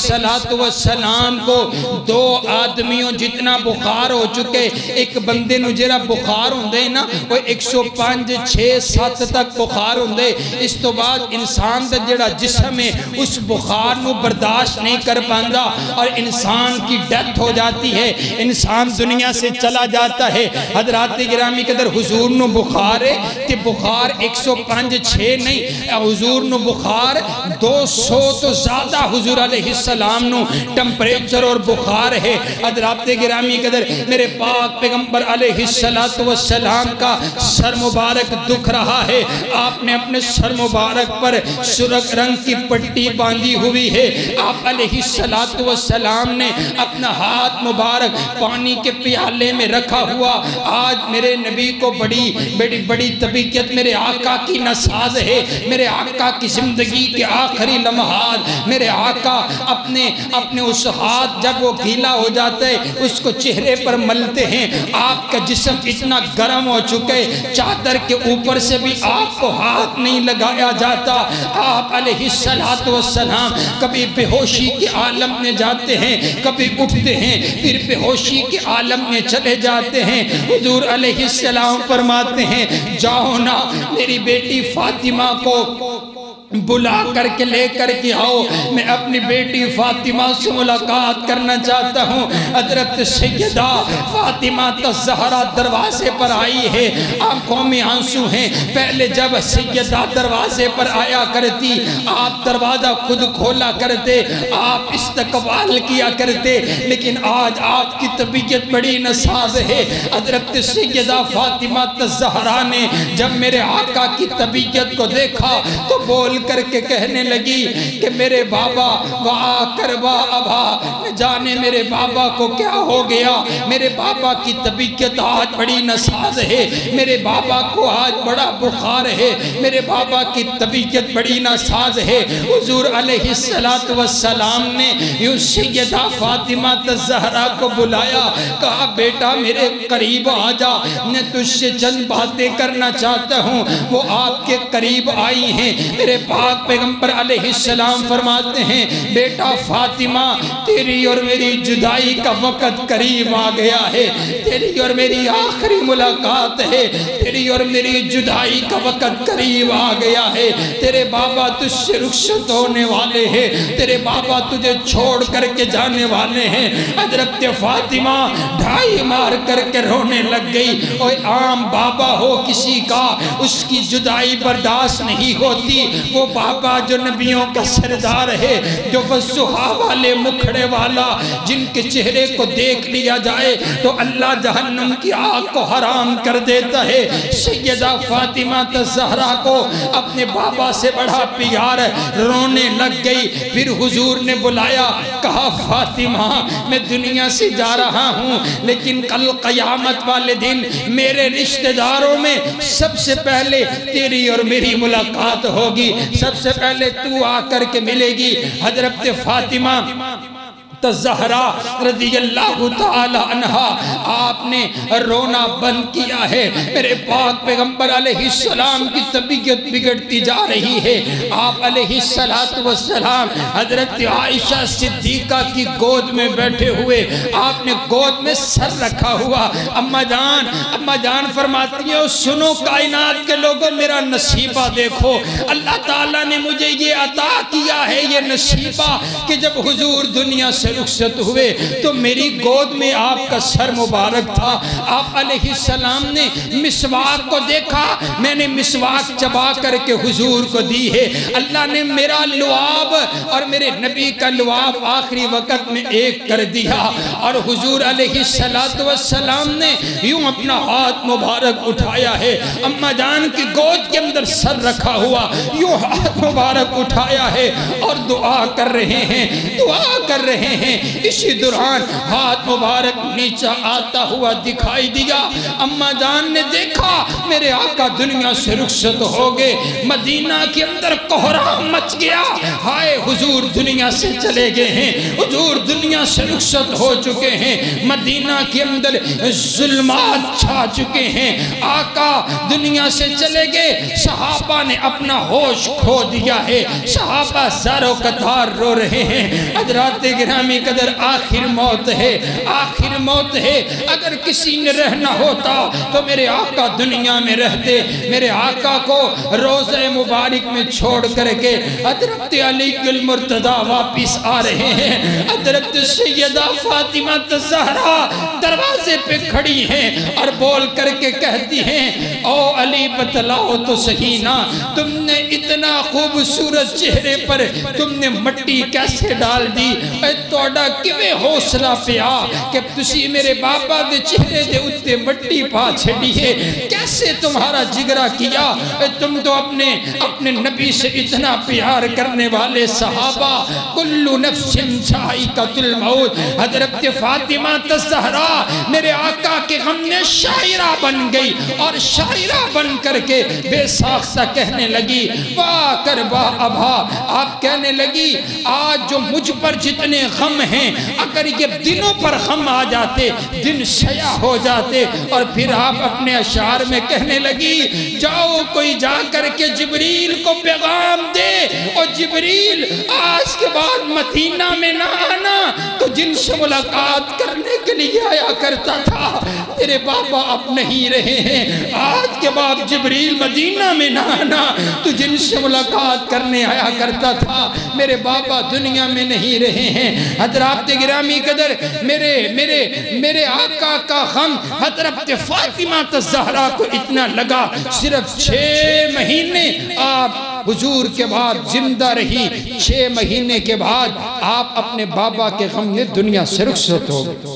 السلام کو دو آدمیوں جتنا بخار ہو چکے, ایک بندے نو جرا بخار ہوندے نا وہ ایک سو پانچ چھ سات تک بخار ہوندے, اس تو بعد انسان دا جڑا جسم ہے اس بخار نو برداشت نہیں کر پاندا اور انسان کی ڈیتھ ہو جاتی ہے, انسان دنیا سے چلا جاتا ہے. حضرات گرامی قدر حضور نو بخار ہے کہ بخار ایک سو پانچ چھ نہیں, حضور نو بخار دو سو تو زیادہ حضور علیہ السلام نو ٹمپریچر اور بخار ہے. حضرات گرامی قدر میرے پاک پیغمبر علیہ السلام کا سر مبارک دکھ رہا ہے, آپ نے اپنے سر مبارک پر سرخ رنگ کی پٹی باندھی ہوئی ہے. آپ علیہ السلام نے اپنا ہاتھ مبارک پانی کے پیالے میں رکھا ہوا. آج میرے نبی کو بڑی بڑی بڑی طبیعت میرے آقا کی نساز ہے, میرے آقا کی زندگی کے آخری لمحات میرے آقا اپنے اپنے اس ہاتھ جب وہ گیلا ہو جاتا ہے اس کو چہرے پر ملتے ہیں. آپ کا جسم اتنا گرم ہو چکے, چادر کے اوپر سے بھی آپ کو ہاتھ نہیں لگایا جاتا. آپ علیہ السلام کبھی بے ہوشی کے عالم میں جاتے ہیں, کبھی اٹھتے ہیں, پھر بے ہوشی کے عالم میں چلے جاتے ہیں. حضور علیہ السلام فرماتے ہیں جاؤ نا میری بیٹی فاطمہ کو بلا کر کے لے کر کے آؤ, میں اپنی بیٹی فاطمہ سے ملاقات کرنا چاہتا ہوں. حضرت سیدہ فاطمہ الزہرا دروازے پر آئی ہے, آنکھوں میں آنسو ہیں. پہلے جب سیدہ دروازے پر آیا کرتی آپ دروازہ خود کھولا کرتے, آپ استقبال کیا کرتے, لیکن آج آپ کی طبیعت بڑی ناساز ہے. حضرت سیدہ فاطمہ الزہرا نے جب میرے آقا کی طبیعت کو دیکھا تو بول کر کے کہنے لگی کہ میرے بابا وہاں کروا ابا, جانے میرے بابا کو کیا ہو گیا. میرے بابا کی طبیعت آج بڑی ناساز ہے, میرے بابا کو آج بڑا بخار ہے, میرے بابا کی طبیعت بڑی ناساز ہے. حضور علیہ السلام نے یوں سیدہ فاطمہ الزہرا کو بلایا, کہا بیٹا میرے قریب آ جا, میں تجھ سے چند باتیں کرنا چاہتا ہوں. وہ آپ کے قریب آئی ہیں. میرے پاک پیغمبر علیہ السلام فرماتے ہیں بیٹا فاطمہ تیری اور میری جدائی کا وقت قریب آ گیا ہے, تیری اور میری آخری ملاقات ہے, تیری اور میری جدائی کا وقت قریب آ گیا ہے. تیرے بابا تجھ سے رخصت ہونے والے ہیں, تیرے بابا تجھے چھوڑ کر کے جانے والے ہیں. حضرت فاطمہ ڈھائی مار کر کے رونے لگ گئی. اور عام بابا ہو کسی کا اس کی جدائی برداشت نہیں ہوتی, وہ بابا جو نبیوں کا سردار ہے, جو وضحا والے مکھڑے والا, جن کے چہرے کو دیکھ لیا جائے تو اللہ جہنم کی آگ کو حرام کر دیتا ہے. سیدہ فاطمہ الزہرا کو اپنے بابا سے بڑا پیار, رونے لگ گئی. پھر حضور نے بلایا, کہا فاطمہ میں دنیا سے جا رہا ہوں, لیکن کل قیامت والے دن میرے رشتہ داروں میں سب سے پہلے تیری اور میری ملاقات ہوگی, سب سے پہلے تو آ کر کے ملے گی. حضرت فاطمہ الزہرا رضی اللہ تعالی عنہ آپ نے رونا بند کیا ہے. میرے پاک پیغمبر علیہ السلام کی طبیعت بگڑتی جا رہی ہے. آپ علیہ السلام حضرت عائشہ صدیقہ کی گود میں بیٹھے ہوئے, آپ نے گود میں سر رکھا ہوا. اماں جان اماں جان فرماتی ہیں سنو کائنات کے لوگوں میرا نصیبہ دیکھو, اللہ تعالیٰ نے مجھے یہ عطا کیا ہے یہ نصیبہ کہ جب حضور دنیا سے رخصت ہوئے تو میری گود میں آپ کا سر مبارک تھا. آپ علیہ السلام نے مسواک کو دیکھا, میں نے مسواک چبا کر کے حضور کو دی ہے. اللہ نے میرا لعاب اور میرے نبی کا لعاب آخری وقت میں ایک کر دیا, اور حضور علیہ السلام نے یوں اپنا ہاتھ مبارک اٹھایا ہے, اماں جان کی گود کے اندر سر رکھا ہوا, یوں ہاتھ مبارک اٹھایا ہے اور دعا کر رہے ہیں دعا کر رہے ہیں ہیں، اسی دوران ہاتھ مبارک نیچے آتا ہوا دکھائی دیا۔ اماں جان نے دیکھا میرے آقا دنیا سے رخصت ہو گئے، مدینہ کے اندر کوہرام مچ گیا، ہائے حضور دنیا سے چلے گئے ہیں، حضور دنیا سے رخصت ہو چکے ہیں، مدینہ کے اندر ظلمات چھا چکے ہیں، آقا دنیا سے چلے گئے۔ صحابہ نے اپنا ہوش کھو دیا ہے، صحابہ زارو قطار رو رہے ہیں۔ حضرات گرامی قدر آخر موت ہے، آخر موت ہے، اگر کسی نے رہنا ہوتا تو میرے آقا دنیا میں رہتے۔ میرے آقا کو روضہ مبارک میں چھوڑ کر کے حضرت علی المرتضی واپس آ رہے ہیں۔ حضرت سیدہ فاطمہ الزہرا دروازے پہ کھڑی ہیں اور بول کر کے کہتی ہیں، او علی بتلاؤ تو صحیح نا، تم نے اتنا خوبصورت چہرے پر تم نے مٹی کیسے ڈال دی؟ اے توڑا کیویں حوصلہ پیا کہ تسی میرے بابا دے چہرے دے اتے مٹی پا چھڑی ہے، کیسے تمہارا جگرہ کیا؟ اے تم تو اپنے اپنے نبی سے اتنا پیار کرنے والے صحابہ، کلو نفس ذائقۃ الموت۔ حضرت فاطمہ الزہرا میرے آقا کے غم میں شاعرہ بن گئی اور شاعرہ بن کر کے بے ساختہ کہنے لگی، واہ کربا ابھا، آپ کہنے لگی آج جو مجھ پر جتنے غم ہیں اگر یہ دنوں پر غم آ جاتے دن سیاہ ہو جاتے۔ اور پھر آپ اپنے اشعار میں کہنے لگی، جاؤ کوئی جا کر کے جبریل کو پیغام دے، اور جبریل آج کے بعد مدینہ میں نہ آنا، تو جن سے ملاقات کرنے کے لیے آیا کرتا تھا تیرے بابا اب نہیں رہے ہیں، آج کے بعد جبریل مدینہ میں نہ آنا، تو جن سے ملاقات کرنے آیا کرتا تھا میرے بابا دنیا میں نہیں رہے ہیں۔ حضرات گرامی قدر میرے میرے میرے آقا کا غم حضرت فاطمہ الزہرا کو اتنا لگا، صرف چھ مہینے آپ حضور کے بعد زندہ رہی، چھ مہینے کے بعد آپ اپنے بابا کے غم میں دنیا سے رخصت ہو گئے۔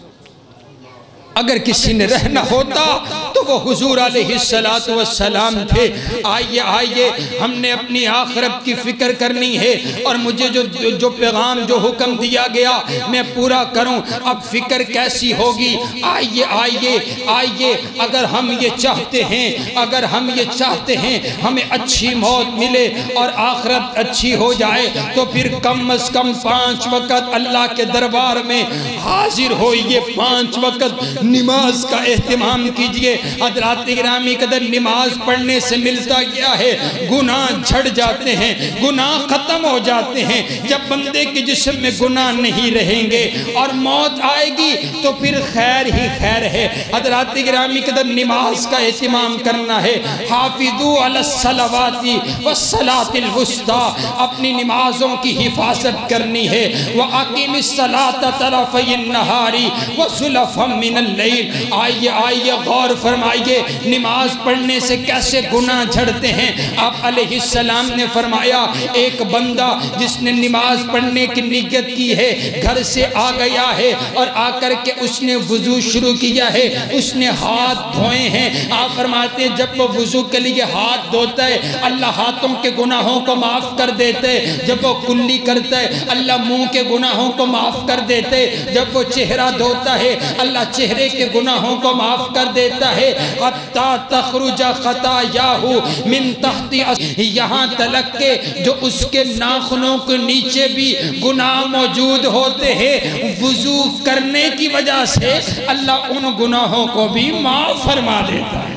اگر کسی نے رہنا ہوتا تو وہ حضور علیہ السلام تھے۔ آئیے آئیے ہم نے اپنی آخرت کی فکر کرنی ہے، اور مجھے جو جو پیغام جو حکم دیا گیا میں پورا کروں۔ اب فکر کیسی ہوگی؟ آئیے آئیے آئیے اگر ہم یہ چاہتے ہیں اگر ہم یہ چاہتے ہیں ہمیں اچھی موت ملے اور آخرت اچھی ہو جائے، تو پھر کم از کم پانچ وقت اللہ کے دربار میں حاضر ہوئیے، پانچ وقت نماز کا اہتمام کیجئے۔ حضرات گرامی قدر نماز پڑھنے سے ملتا کیا ہے؟ گناہ جھڑ جاتے ہیں، گناہ ختم ہو جاتے ہیں۔ جب بندے کے جسم میں گناہ نہیں رہیں گے اور موت آئے گی تو پھر خیر ہی خیر ہے۔ حضرات گرامی قدر نماز کا اہتمام کرنا ہے۔ حافظوا علی الصلوات والصلاۃ الوسطی، اپنی نمازوں کی حفاظت کرنی ہے۔ وَأَقِمِ الصَّلَاةَ طَرَفَيِ النَّهَارِ وَزُلَفًا مِنَ اللَّيْلِ۔ آئیے آئیے غور فرمائیے نماز پڑھنے سے کیسے گناہ جھڑتے ہیں۔ آپ علیہ السلام نے فرمایا، ایک بندہ جس نے نماز پڑھنے کی نیت کی ہے، گھر سے آ گیا ہے اور آ کر کے اس نے وضو شروع کیا ہے، اس نے ہاتھ دھوئے ہیں۔ آپ فرماتے ہیں جب وہ وضو کے لیے ہاتھ دھوتا ہے اللہ ہاتھوں کے گناہوں کو معاف کر دیتے، جب وہ کلی کرتا ہے اللہ منہ کے گناہوں کو معاف کر دیتے، جب وہ چہرہ دھوتا ہے اللہ چہرے کے گناہوں کو معاف کر دیتا ہے۔ حَتَّى تَخْرُجَ خَطَايَاهُ مِن تَحْتِ، یہاں تلک کے جو اس کے ناخنوں کے نیچے بھی گناہ موجود ہوتے ہیں، وضو کرنے کی وجہ سے اللہ ان گناہوں کو بھی معاف فرما دیتا ہے۔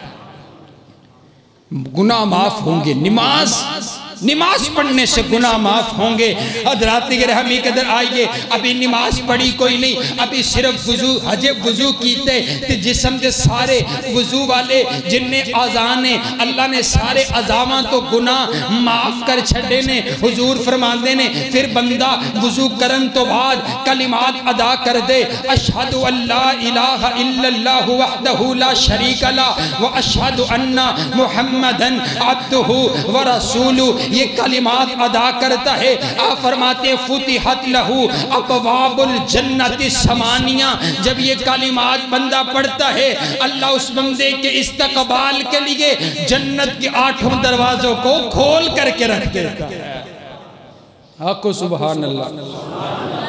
گناہ معاف ہوں گے، نماز نماز پڑھنے سے گناہ معاف ہوں گے۔ حضرات گرامی قدر آئیے، ابھی نماز پڑھی کوئی نہیں، ابھی صرف وضو حج وضو کیتے تے جسم دے سارے وضو والے جن نے آزانے اللہ نے سارے عذاواں تو گناہ معاف کر چھڑے نے۔ حضور فرماندے نے پھر بندہ وضو کرن تو بعد کلمات ادا کر دے، اشہد ان لا الہ الا اللہ وحدہ لا شریک لہ واشہد ان محمدن عبدہ ورسولہ، یہ کلمات ادا کرتا ہے۔ آپ فرماتے ہیں فتحت لہو ابواب الجنت ثمانیہ، جب یہ کلمات بندہ پڑھتا ہے اللہ اس بندے کے استقبال کے لیے جنت کے آٹھوں دروازوں کو کھول کر کے رکھ دیتا ہے۔ آقا سبحان اللہ۔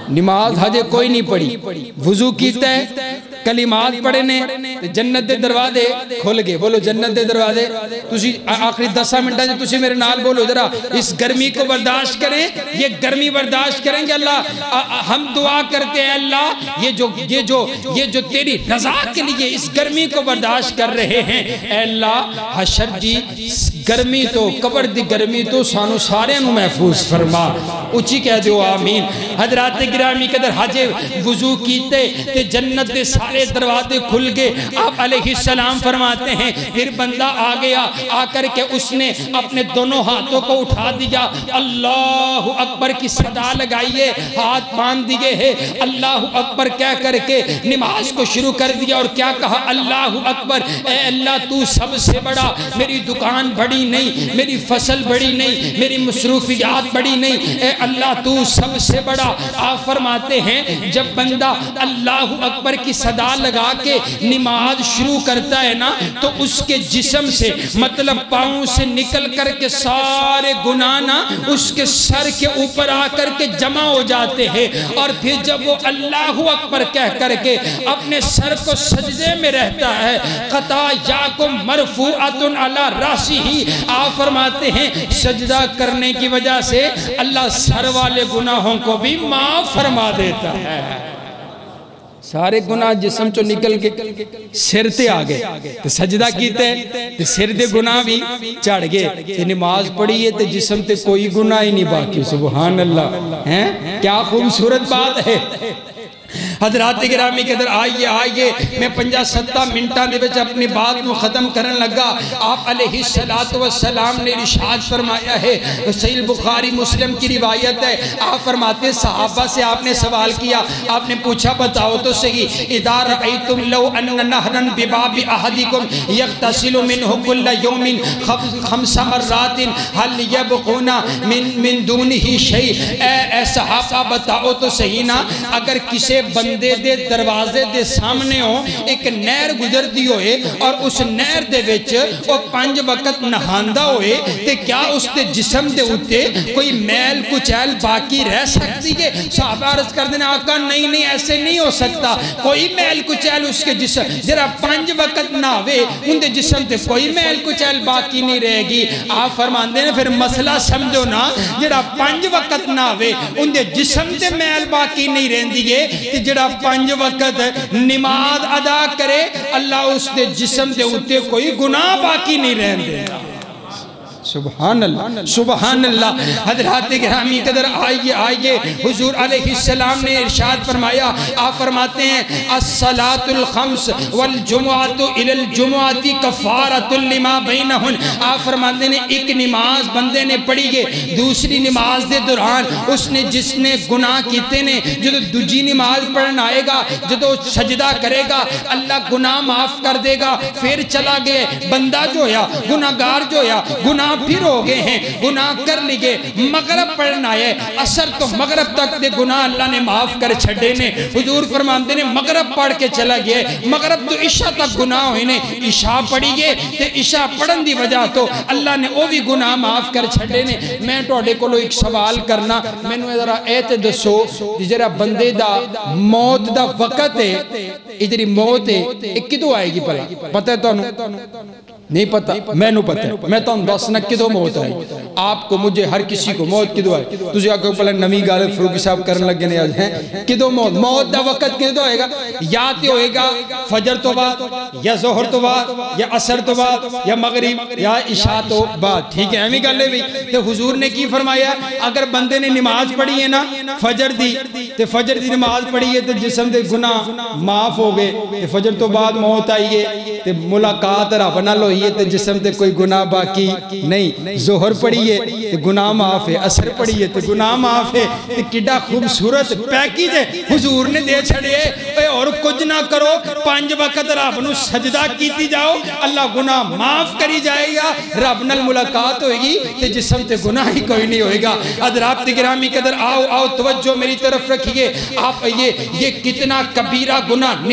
نماز ہجے کوئی نہیں پڑھی وضو کیتا ہے کلمات پڑھے نے جنت دے دروازے کھل گئے بولو جنت دے دروازے تسی آخری دسا منٹا جو تسی میرے نال بولو ذرا اس گرمی کو برداشت کریں یہ گرمی برداشت کریں کہ اللہ ہم دعا کرتے ہیں اللہ یہ جو یہ جو یہ جو تیری رضا کے لیے اس گرمی کو برداشت کر رہے ہیں اے اللہ حشر دی گرمی تو قبر دی گرمی تو سانو سارے نو محفوظ فرما اچھی کہہ دیو آمین حضرات گرامی قدر حجے وضو کیتے تے جنت دے سارے دروازے کھل گئے آپ علیہ السلام فرماتے ہیں پھر بندہ آ گیا آ کر کے اس نے اپنے دونوں ہاتھوں کو اٹھا دیا اللہ اکبر کی صدا لگائیے ہاتھ باندھ دیے ہے اللہ اکبر کہہ کر کے نماز کو شروع کر دیا اور کیا کہا اللہ اکبر اے اللہ تو سب سے بڑا میری دکان بڑی نہیں میری فصل بڑی نہیں میری مصروفیات بڑی نہیں اے اللہ تو سب سے بڑا آپ فرماتے ہیں جب بندہ اللہ اکبر کی صدا لگا کے نماز شروع کرتا ہے نا تو اس کے جسم سے مطلب پاؤں سے نکل کر کے سارے گناہ نا اس کے سر کے اوپر آ کر کے جمع ہو جاتے ہیں اور پھر جب وہ اللہ اکبر کہہ کر کے اپنے سر کو سجدے میں رہتا ہے خطایاکم مرفوعۃ علی راسہ آپ فرماتے ہیں سجدہ کرنے کی وجہ سے اللہ سر والے گناہوں کو بھی معاف فرما دیتا ہے سارے گناہ جسم چو نکل کے سر تے آگئے تو سجدہ کیتے تو سر دے گناہ بھی چڑھ گئے تو نماز پڑھیے تو جسم تے کوئی گناہ ہی نہیں باقی سبحان اللہ کیا خوبصورت بات ہے حضرات گرامی قدر آئیے آئیے میں پنجا ستہ منٹاں دے وچ اپنی بات کو ختم کرن لگا آپ علیہ السلام نے ارشاد فرمایا ہے صحیح بخاری مسلم کی روایت ہے آپ فرماتے ہیں صحابہ سے آپ نے سوال کیا آپ نے پوچھا بتاؤ تو صحیح اذا رأیتم لو ان نہرن بباب احدکم یغتسل منہ کل یوم خمس مرات حل یبقون من من دونہ شیء اے صحابہ بتاؤ تو صحیح نا اگر کسی بندے دے دروازے دے سامنے ہو ایک نہر گزر دی ہوئے اور اس نہر دے وچ وہ پانچ وقت نہاندہ ہوئے تے کیا اس دے جسم دے ہوتے کوئی میل کچیل باقی رہ سکتی ہے صحابہ عرض کر دینا آقا نہیں نہیں ایسے نہیں ہو سکتا کوئی میل کچیل اس کے جسم جرا پانچ وقت نہ ہوئے ان دے جسم تے کوئی میل کچیل باقی نہیں رہے گی آپ فرمان دینے پھر مسئلہ سمجھو نا جرا پانچ وقت نہ ہوئے ان دے جسم تے میل باقی نہیں رہن دیئے کہ جڑا پانچ وقت نماز ادا کرے اللہ اس دے جسم دے ہوتے کوئی گناہ باقی نہیں رہن دے سبحان اللہ سبحان اللہ حضرات گرامی قدر آئیے آئیے حضور علیہ السلام نے ارشاد فرمایا آپ فرماتے ہیں الصلاة الخمس والجمعۃ الی الجمعۃ کفارۃ لما بینہن آپ فرماتے ہیں ایک نماز بندے نے پڑھی ہے دوسری نماز دے دوران اس نے جس نے گناہ کیتے نے جو دوجی نماز پڑھنا آئے گا جو سجدہ کرے گا اللہ گناہ معاف کر دے گا پھر چلا گئے بندہ جو یا گناہگار جو یا گناہ پھر ہو گئے ہیں گناہ کر لیے مغرب پڑھنا ہے اثر تو مغرب تک دے گناہ اللہ نے معاف کر چھڑے نے حضور فرماتے نے مغرب پڑھ کے چلا گئے مغرب تو عشاء تک گناہ ہوئے نے عشاء پڑھی گئے تے عشاء پڑھن دی وجہ تو اللہ نے وہ بھی گناہ معاف کر چھڑے نے میں توڑے کو لو ایک سوال کرنا میں نے ذرا ایتے دسو جرا بندے دا موت دا وقت ہے ادھری موت ہے ایک کدو آئے گی پلا پتہ ہے تو نہیں پتا میں نو پتا ہے میں تو ہم دس نک کدو موت آئی آپ کو مجھے ہر کسی کو موت کدو آئی تجھے آگے پہلے نمی غالب فروغی صاحب کرنے لگے نہیں آج ہیں کدو موت موت دا وقت کدو ہوئے گا یا تے ہوئے گا فجر تو بعد یا ظہر تو بعد یا عصر تو بعد یا مغرب یا عشاء تو بعد ٹھیک ہے ہمیں گالے بھی تو حضور نے کی فرمایا اگر بندے نے نماز پڑھی ہے نا فجر دی تے فجر دی نماز پڑھی ہے تو جسم دے گناہ معاف ہو گئے تے فجر تو بعد موت آئی ہے تے ملاقات رب نہ لوئی تے جسم تے کوئی گناہ باقی نہیں ظہر پڑھیے تے گناہ معاف ہے عصر پڑھیے تے گناہ معاف ہے تے کڈا خوبصورت پیکیج ہے حضور نے دے چھڑے اے اور کچھ نہ کرو پانچ وقت رب نو سجدہ کیتی جاؤ اللہ گناہ معاف کری جائے گا رب نال ملاقات ہوئے گی تے جسم تے گناہ ہی کوئی نہیں ہوئے گا حضرات گرامی قدر آؤ آؤ توجہ میری طرف رکھیے آپ یہ یہ کتنا کبیرہ گناہ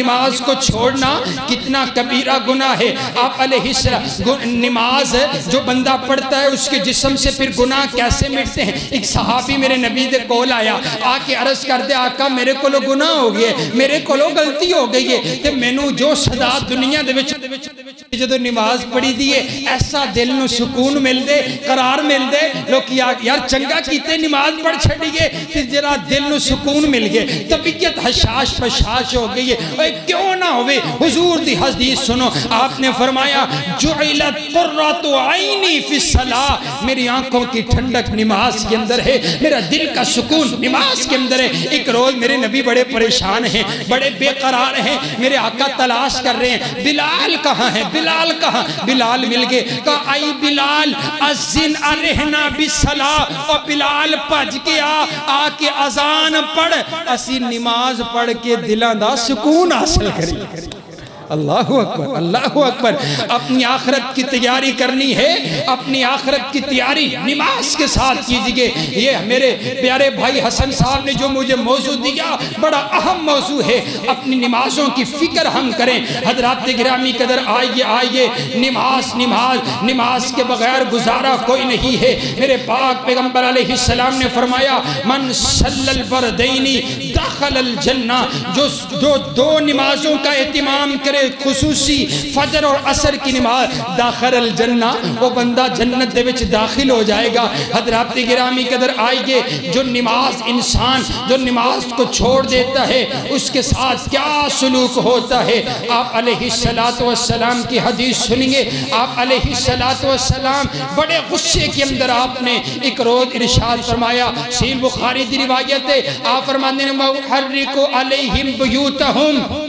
نماز کو چھوڑنا کتنا کبیرہ گناہ ہے. آپ علیہ السلام نماز جو بندہ پڑھتا ہے اس کے جسم سے پھر گناہ کیسے مٹتے ہیں. ایک صحابی میرے نبی دے کول آیا, آ کے عرض کر دے آقا میرے کو لو گناہ ہو گئے, میرے کو لو غلطی ہو گئی ہے, تے میں نو جو سزا دنیا دے وچ جدو نماز پڑھی دیئے ایسا دل نو سکون مل دے, قرار مل دے. لوگ یار چنگا کیتے نماز پڑھ چھڑیے تے جرا دل نو سکون مل گئے, طبیعت حشاش پشاش ہو گئی ہے. اے کیوں نہ ہوئے, حضور دی حدیث سنو, آپ نے فرمایا جعلت قرۃ عینی فی الصلاۃ, میری آنکھوں کی ٹھنڈک نماز کے اندر ہے, میرا دل کا سکون نماز کے اندر ہے. ایک روز میرے نبی بڑے پریشان ہیں, بڑے بے قرار ہیں, میرے آقا تلاش کر رہے ہیں بلال کہاں ہے, بلال کہاں. بلال مل گئے, کہا آئی بلال اذن ارہنا بالصلاۃ, اور بلال پج کے آ آ کے اذان پڑھ, اسی نماز پڑھ کے دلان دا سکون حاصل کریں. اللہ اکبر اللہ اکبر. اپنی آخرت کی تیاری کرنی ہے, اپنی آخرت کی تیاری نماز کے ساتھ کیجئے. یہ میرے پیارے بھائی حسن صاحب نے جو مجھے موضوع دیا بڑا اہم موضوع ہے. اپنی نمازوں کی فکر ہم کریں. حضرات گرامی قدر آئیے آئیے, نماز نماز نماز کے بغیر گزارا کوئی نہیں ہے. میرے پاک پیغمبر علیہ السلام نے فرمایا من صلی الفردین دخل الجنہ, جو جو دو نمازوں کا اہتمام کرے خصوصی فجر اور عصر کی نماز, داخل الجنہ, وہ بندہ جنت دے وچ داخل ہو جائے گا. حضرات گرامی قدر آئیے, جو نماز انسان جو نماز کو چھوڑ دیتا ہے اس کے ساتھ کیا سلوک ہوتا ہے. آپ علیہ السلام کی حدیث سنیں. آپ علیہ السلام بڑے غصے کے اندر آپ نے ایک روز ارشاد فرمایا, صحیح بخاری دی روایت ہے, آپ فرماتے ہیں وَأُحَرِّقُ عَلَيْهِمْ بُيُوتَهُمْ,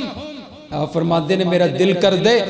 آپ فرماتے ہیں میرا دل کر دے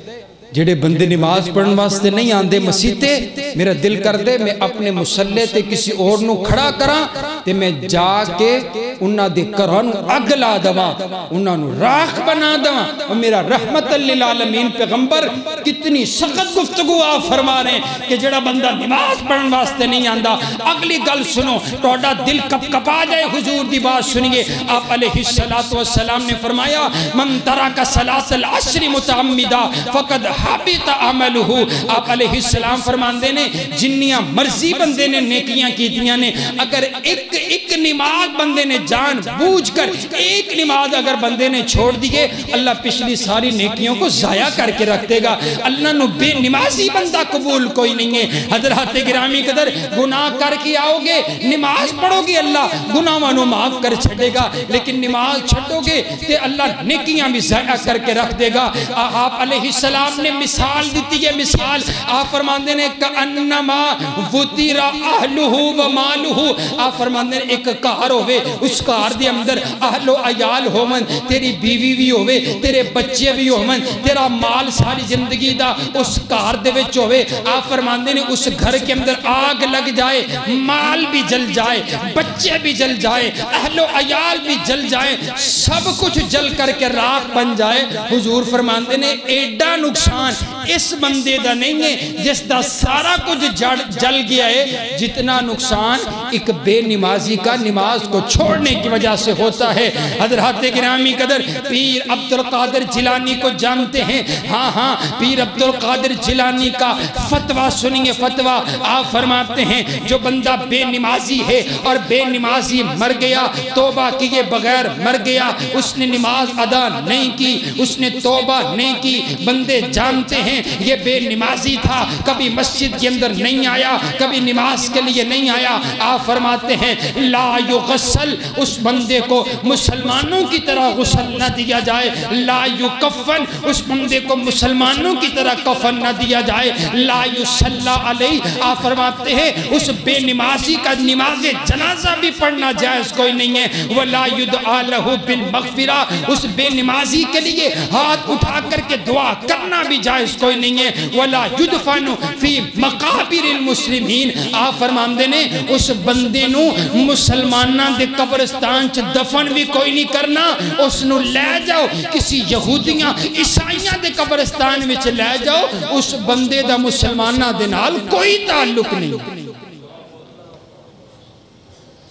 جڑے بندے نماز پڑھن واسطے نہیں آندے مسیتے, میرا دل کر دے میں اپنے مسلح تے کسی اور نو کھڑا کراں تے میں جا کے انہاں دے گھراں نو اگ لا دواں, انہاں نو راکھ بنا دواں. اور میرا رحمت للعالمین پیغمبر کتنی سخت گفتگو آپ فرما رہے ہیں کہ جڑا بندہ نماز پڑھن واسطے نہیں آندا. اگلی گل سنو, توڑا دل کپ کپا جائے حضور دی بات سنیے. آپ علیہ السلام نے فرمایا من ترک صلاۃ العصر متعمدا فقد حبط عملہ. آپ علیہ السلام فرماندے نے جنیاں مرضی بندے نے نیکیاں کیتیاں نے, اگر ایک ایک نماز بندے نے جان بوجھ کر ایک نماز اگر بندے نے چھوڑ دیئے, اللہ پچھلی ساری نیکیوں کو ضائع کر کے رکھ دے گا. اللہ نو بے نمازی بندہ قبول کوئی نہیں ہے. حضرات گرامی قدر گناہ کر کے آؤ گے, نماز پڑھو گے, اللہ گناہوں نو معاف کر چھڑے گا, لیکن نماز چھڑو گے تے اللہ نیکیاں بھی ضائع کر کے رکھ دے گا. آپ علیہ السلام نے مثال دیتی ہے, مثال آپ فرماندے نے کَأَنَّمَا وُتِرَ أَهْلُهُ وَمَالُهُ. آپ فرماندے نے ایک کار ہوئے, اس کار دے اندر اہل و عیال ہومن, تیری بیوی بھی ہوئے, تیرے بچے بھی ہومن, تیرا مال ساری زندگی دا اس کار دے وچ ہوئے. آپ فرماندے نے اس گھر کے اندر آگ لگ جائے, مال بھی جل جائے, بچے بھی جل جائے, اہل و عیال بھی جل جائے, سب کچھ جل کر کے راکھ بن جائے. حضور فرماندے نے ایڈا نقصان اس بندے دا نہیں ہے جس دا سارا کچھ جل گیا ہے جتنا نقصان ایک بے نمازی کا نماز کو چھوڑنے کی وجہ سے ہوتا ہے. حضرات گرامی قدر پیر عبدالقادر جیلانی کو جانتے ہیں, ہاں ہاں پیر عبدالقادر جیلانی کا فتوہ سنیے. فتوہ آپ فرماتے ہیں جو بندہ بے نمازی ہے اور بے نمازی مر گیا, توبہ کیے بغیر مر گیا, اس نے نماز ادا نہیں کی, اس نے توبہ نہیں کی, بندے جانتے ہیں یہ بے نمازی تھا, کبھی مسجد کے اندر نہیں آیا, کبھی نماز کے لیے نہیں آیا. آپ فرماتے ہیں لا یغسل, اس بندے کو مسلمانوں کی طرح غسل نہ دیا جائے. لا یکفن, اس بندے کو مسلمانوں کی طرح کفن نہ دیا جائے. لا یصلی علیہ, آپ فرماتے ہیں اس بے نمازی کا نماز جنازہ بھی پڑھنا جائز کوئی نہیں ہے. ولا یدعا لہ بالمغفرہ, اس بے نمازی کے لیے ہاتھ اٹھا کر کے دعا کرنا بھی جائز کوئی نہیں ہے. ولا یدفن فی مقابر المسلمین, آپ فرماندے نے اس بندے نو مسلمانہ دے قبرستان چ دفن بھی کوئی نہیں کرنا, اس نو لے جاؤ کسی یہودیاں عیسائیاں دے قبرستان وچ لے جاؤ, اس بندے دا مسلمانہ دے نال کوئی تعلق نہیں.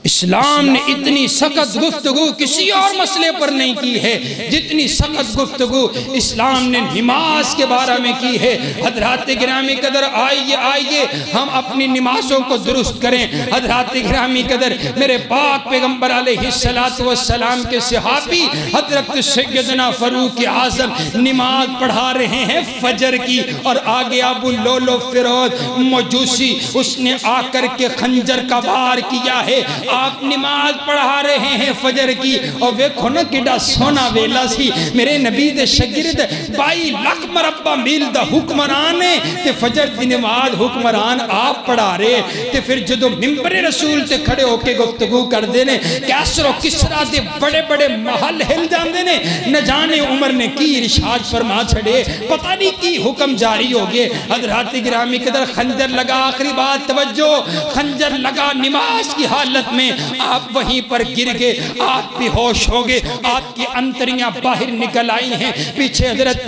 اسلام نے اتنی سخت گفتگو کسی اور مسئلے پر نہیں کی ہے جتنی سخت گفتگو اسلام نے نماز کے بارے میں کی ہے۔ حضرات گرامی قدر آئیے آئیے ہم اپنی نمازوں کو درست کریں۔ حضرات گرامی قدر میرے پاک پیغمبر علیہ السلام کے صحابی حضرت سیدنا فاروق اعظم نماز پڑھا رہے ہیں فجر کی، اور آگے ابو لولو فیروز مجوسی اس نے آ کر کے خنجر کا وار کیا ہے۔ آپ نماز پڑھا رہے ہیں فجر کی، اور ویکھو نا کیڑا سونا ویلا سی، میرے نبی دے شاگرد بائی لاکھ مربع میل دا حکمران ہے تے فجر دی نماز حکمران آپ پڑھا رہے تے پھر جدو ممبر رسول تے کھڑے ہو کے گفتگو کر دینے کیسر و کسرا دے بڑے بڑے محل ہل جان دینے، نہ جانے عمر نے کی ارشاد فرما چھڑے، پتہ نہیں کی حکم جاری ہو گئے۔ حضرات گرامی قدر خنجر لگا، آخری بات توجہ، خنجر لگا نماز کی حالت میں، آپ وہیں پر گر گئے، آپ بھی ہوش ہو گئے، آپ کی انتریاں باہر نکل آئی ہیں۔ پیچھے حضرت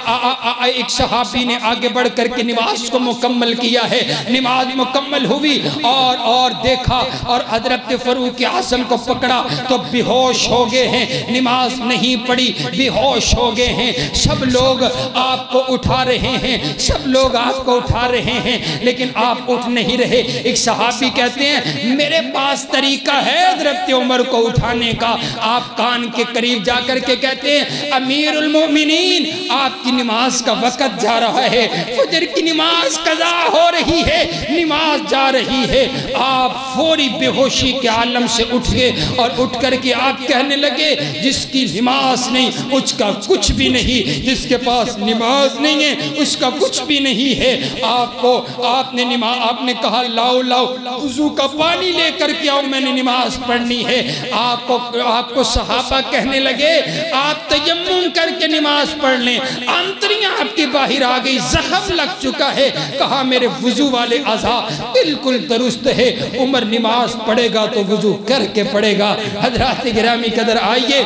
ایک صحابی نے آگے بڑھ کر کے نماز کو مکمل کیا ہے، نماز مکمل ہوئی اور اور دیکھا اور حضرت فاروق اعظم کو پکڑا تو بے ہوش ہو گئے ہیں، نماز نہیں پڑھی، بے ہوش ہو گئے ہیں۔ سب لوگ آپ کو اٹھا رہے ہیں، سب لوگ آپ کو اٹھا رہے ہیں، لیکن آپ اٹھ نہیں رہے۔ ایک صحابی کہتے ہیں میرے پاس طریقہ ہے حضرت عمر کو اٹھانے کا۔ آپ کان کے قریب جا کر کے کہتے ہیں امیر المؤمنین آپ کی نماز کا وقت جا رہا ہے، فجر کی نماز قضا ہو رہی ہے، نماز جا رہی ہے۔ آپ فوری بے ہوشی کے عالم سے اٹھ گئے اور اٹھ کر کے آپ کہنے لگے جس کی نماز نہیں اس کا کچھ بھی نہیں، جس کے پاس نماز نہیں ہے اس کا کچھ بھی نہیں ہے۔ آپ کو آپ نے نماز آپ نے کہا لاؤ لاؤ وضو کا پانی لے کر کے آؤ، میں نے نماز پڑھنی ہے۔ آپ کو آپ کو صحابہ کہنے لگے آپ تیمم کر کے نماز پڑھ لیں، انتریاں آپ کی باہر آ گئی، زخم لگ چکا ہے۔ کہا میرے وضو والے اعضاء بالکل درست ہے، عمر نماز پڑھے گا تو وضو کر کے پڑھے گا۔ حضرات گرامی قدر آئیے،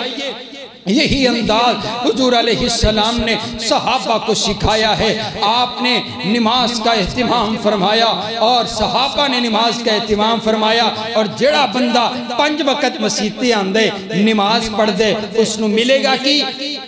یہی انداز حضور علیہ السلام نے صحابہ کو سکھایا ہے۔ آپ نے نماز کا اہتمام فرمایا اور صحابہ نے نماز کا اہتمام فرمایا، اور جڑا بندہ پنج وقت مسیطے آندے نماز پڑھ دے اس نو ملے گا کہ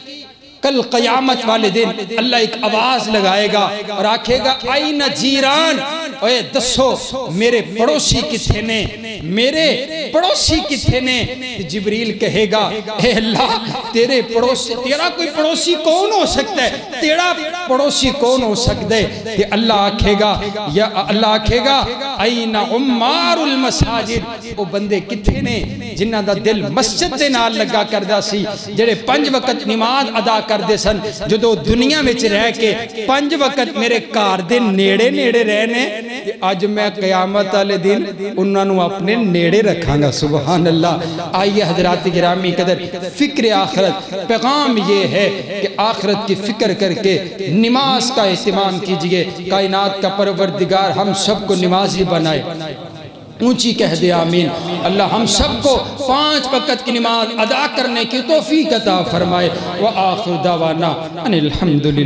کل قیامت والے دن اللہ ایک آواز لگائے گا اور آکھے گا آئین جیران، اے دسو میرے پڑوسی کتھے نے، میرے پڑوسی کتھے نے۔ جبریل کہے گا اے اللہ تیرے پڑوسی، تیرا کوئی پڑوسی کون ہو سکتا ہے، تیرا پڑوسی کون ہو سکتا ہے؟ کہ اللہ آکھے گا یا اللہ آکھے گا آئین عمار المساجد، وہ بندے کتھے نے جنہ دا دل مسجد دے نال لگا کردہ سی، جڑے پنج وقت نماز ادا کر دے سن، جو دو دنیا میں رہ کے پنج وقت میرے کار دے نیڑے نیڑے رہنے، آج میں قیامت والے دن انہوں نے اپنے نیڑے رکھاں گا۔ سبحان اللہ۔ آئیے حضرات گرامی قدر، فکر آخرت، پیغام یہ ہے کہ آخرت کی فکر کر کے نماز کا اہتمام کیجئے۔ کائنات کا پروردگار ہم سب کو نمازی بنائے، اونچی کہہ دے آمین۔ اللہ ہم سب کو پانچ وقت کی نماز ادا کرنے کی توفیق عطا فرمائے۔ وآخر دعوانا ان الحمدللہ۔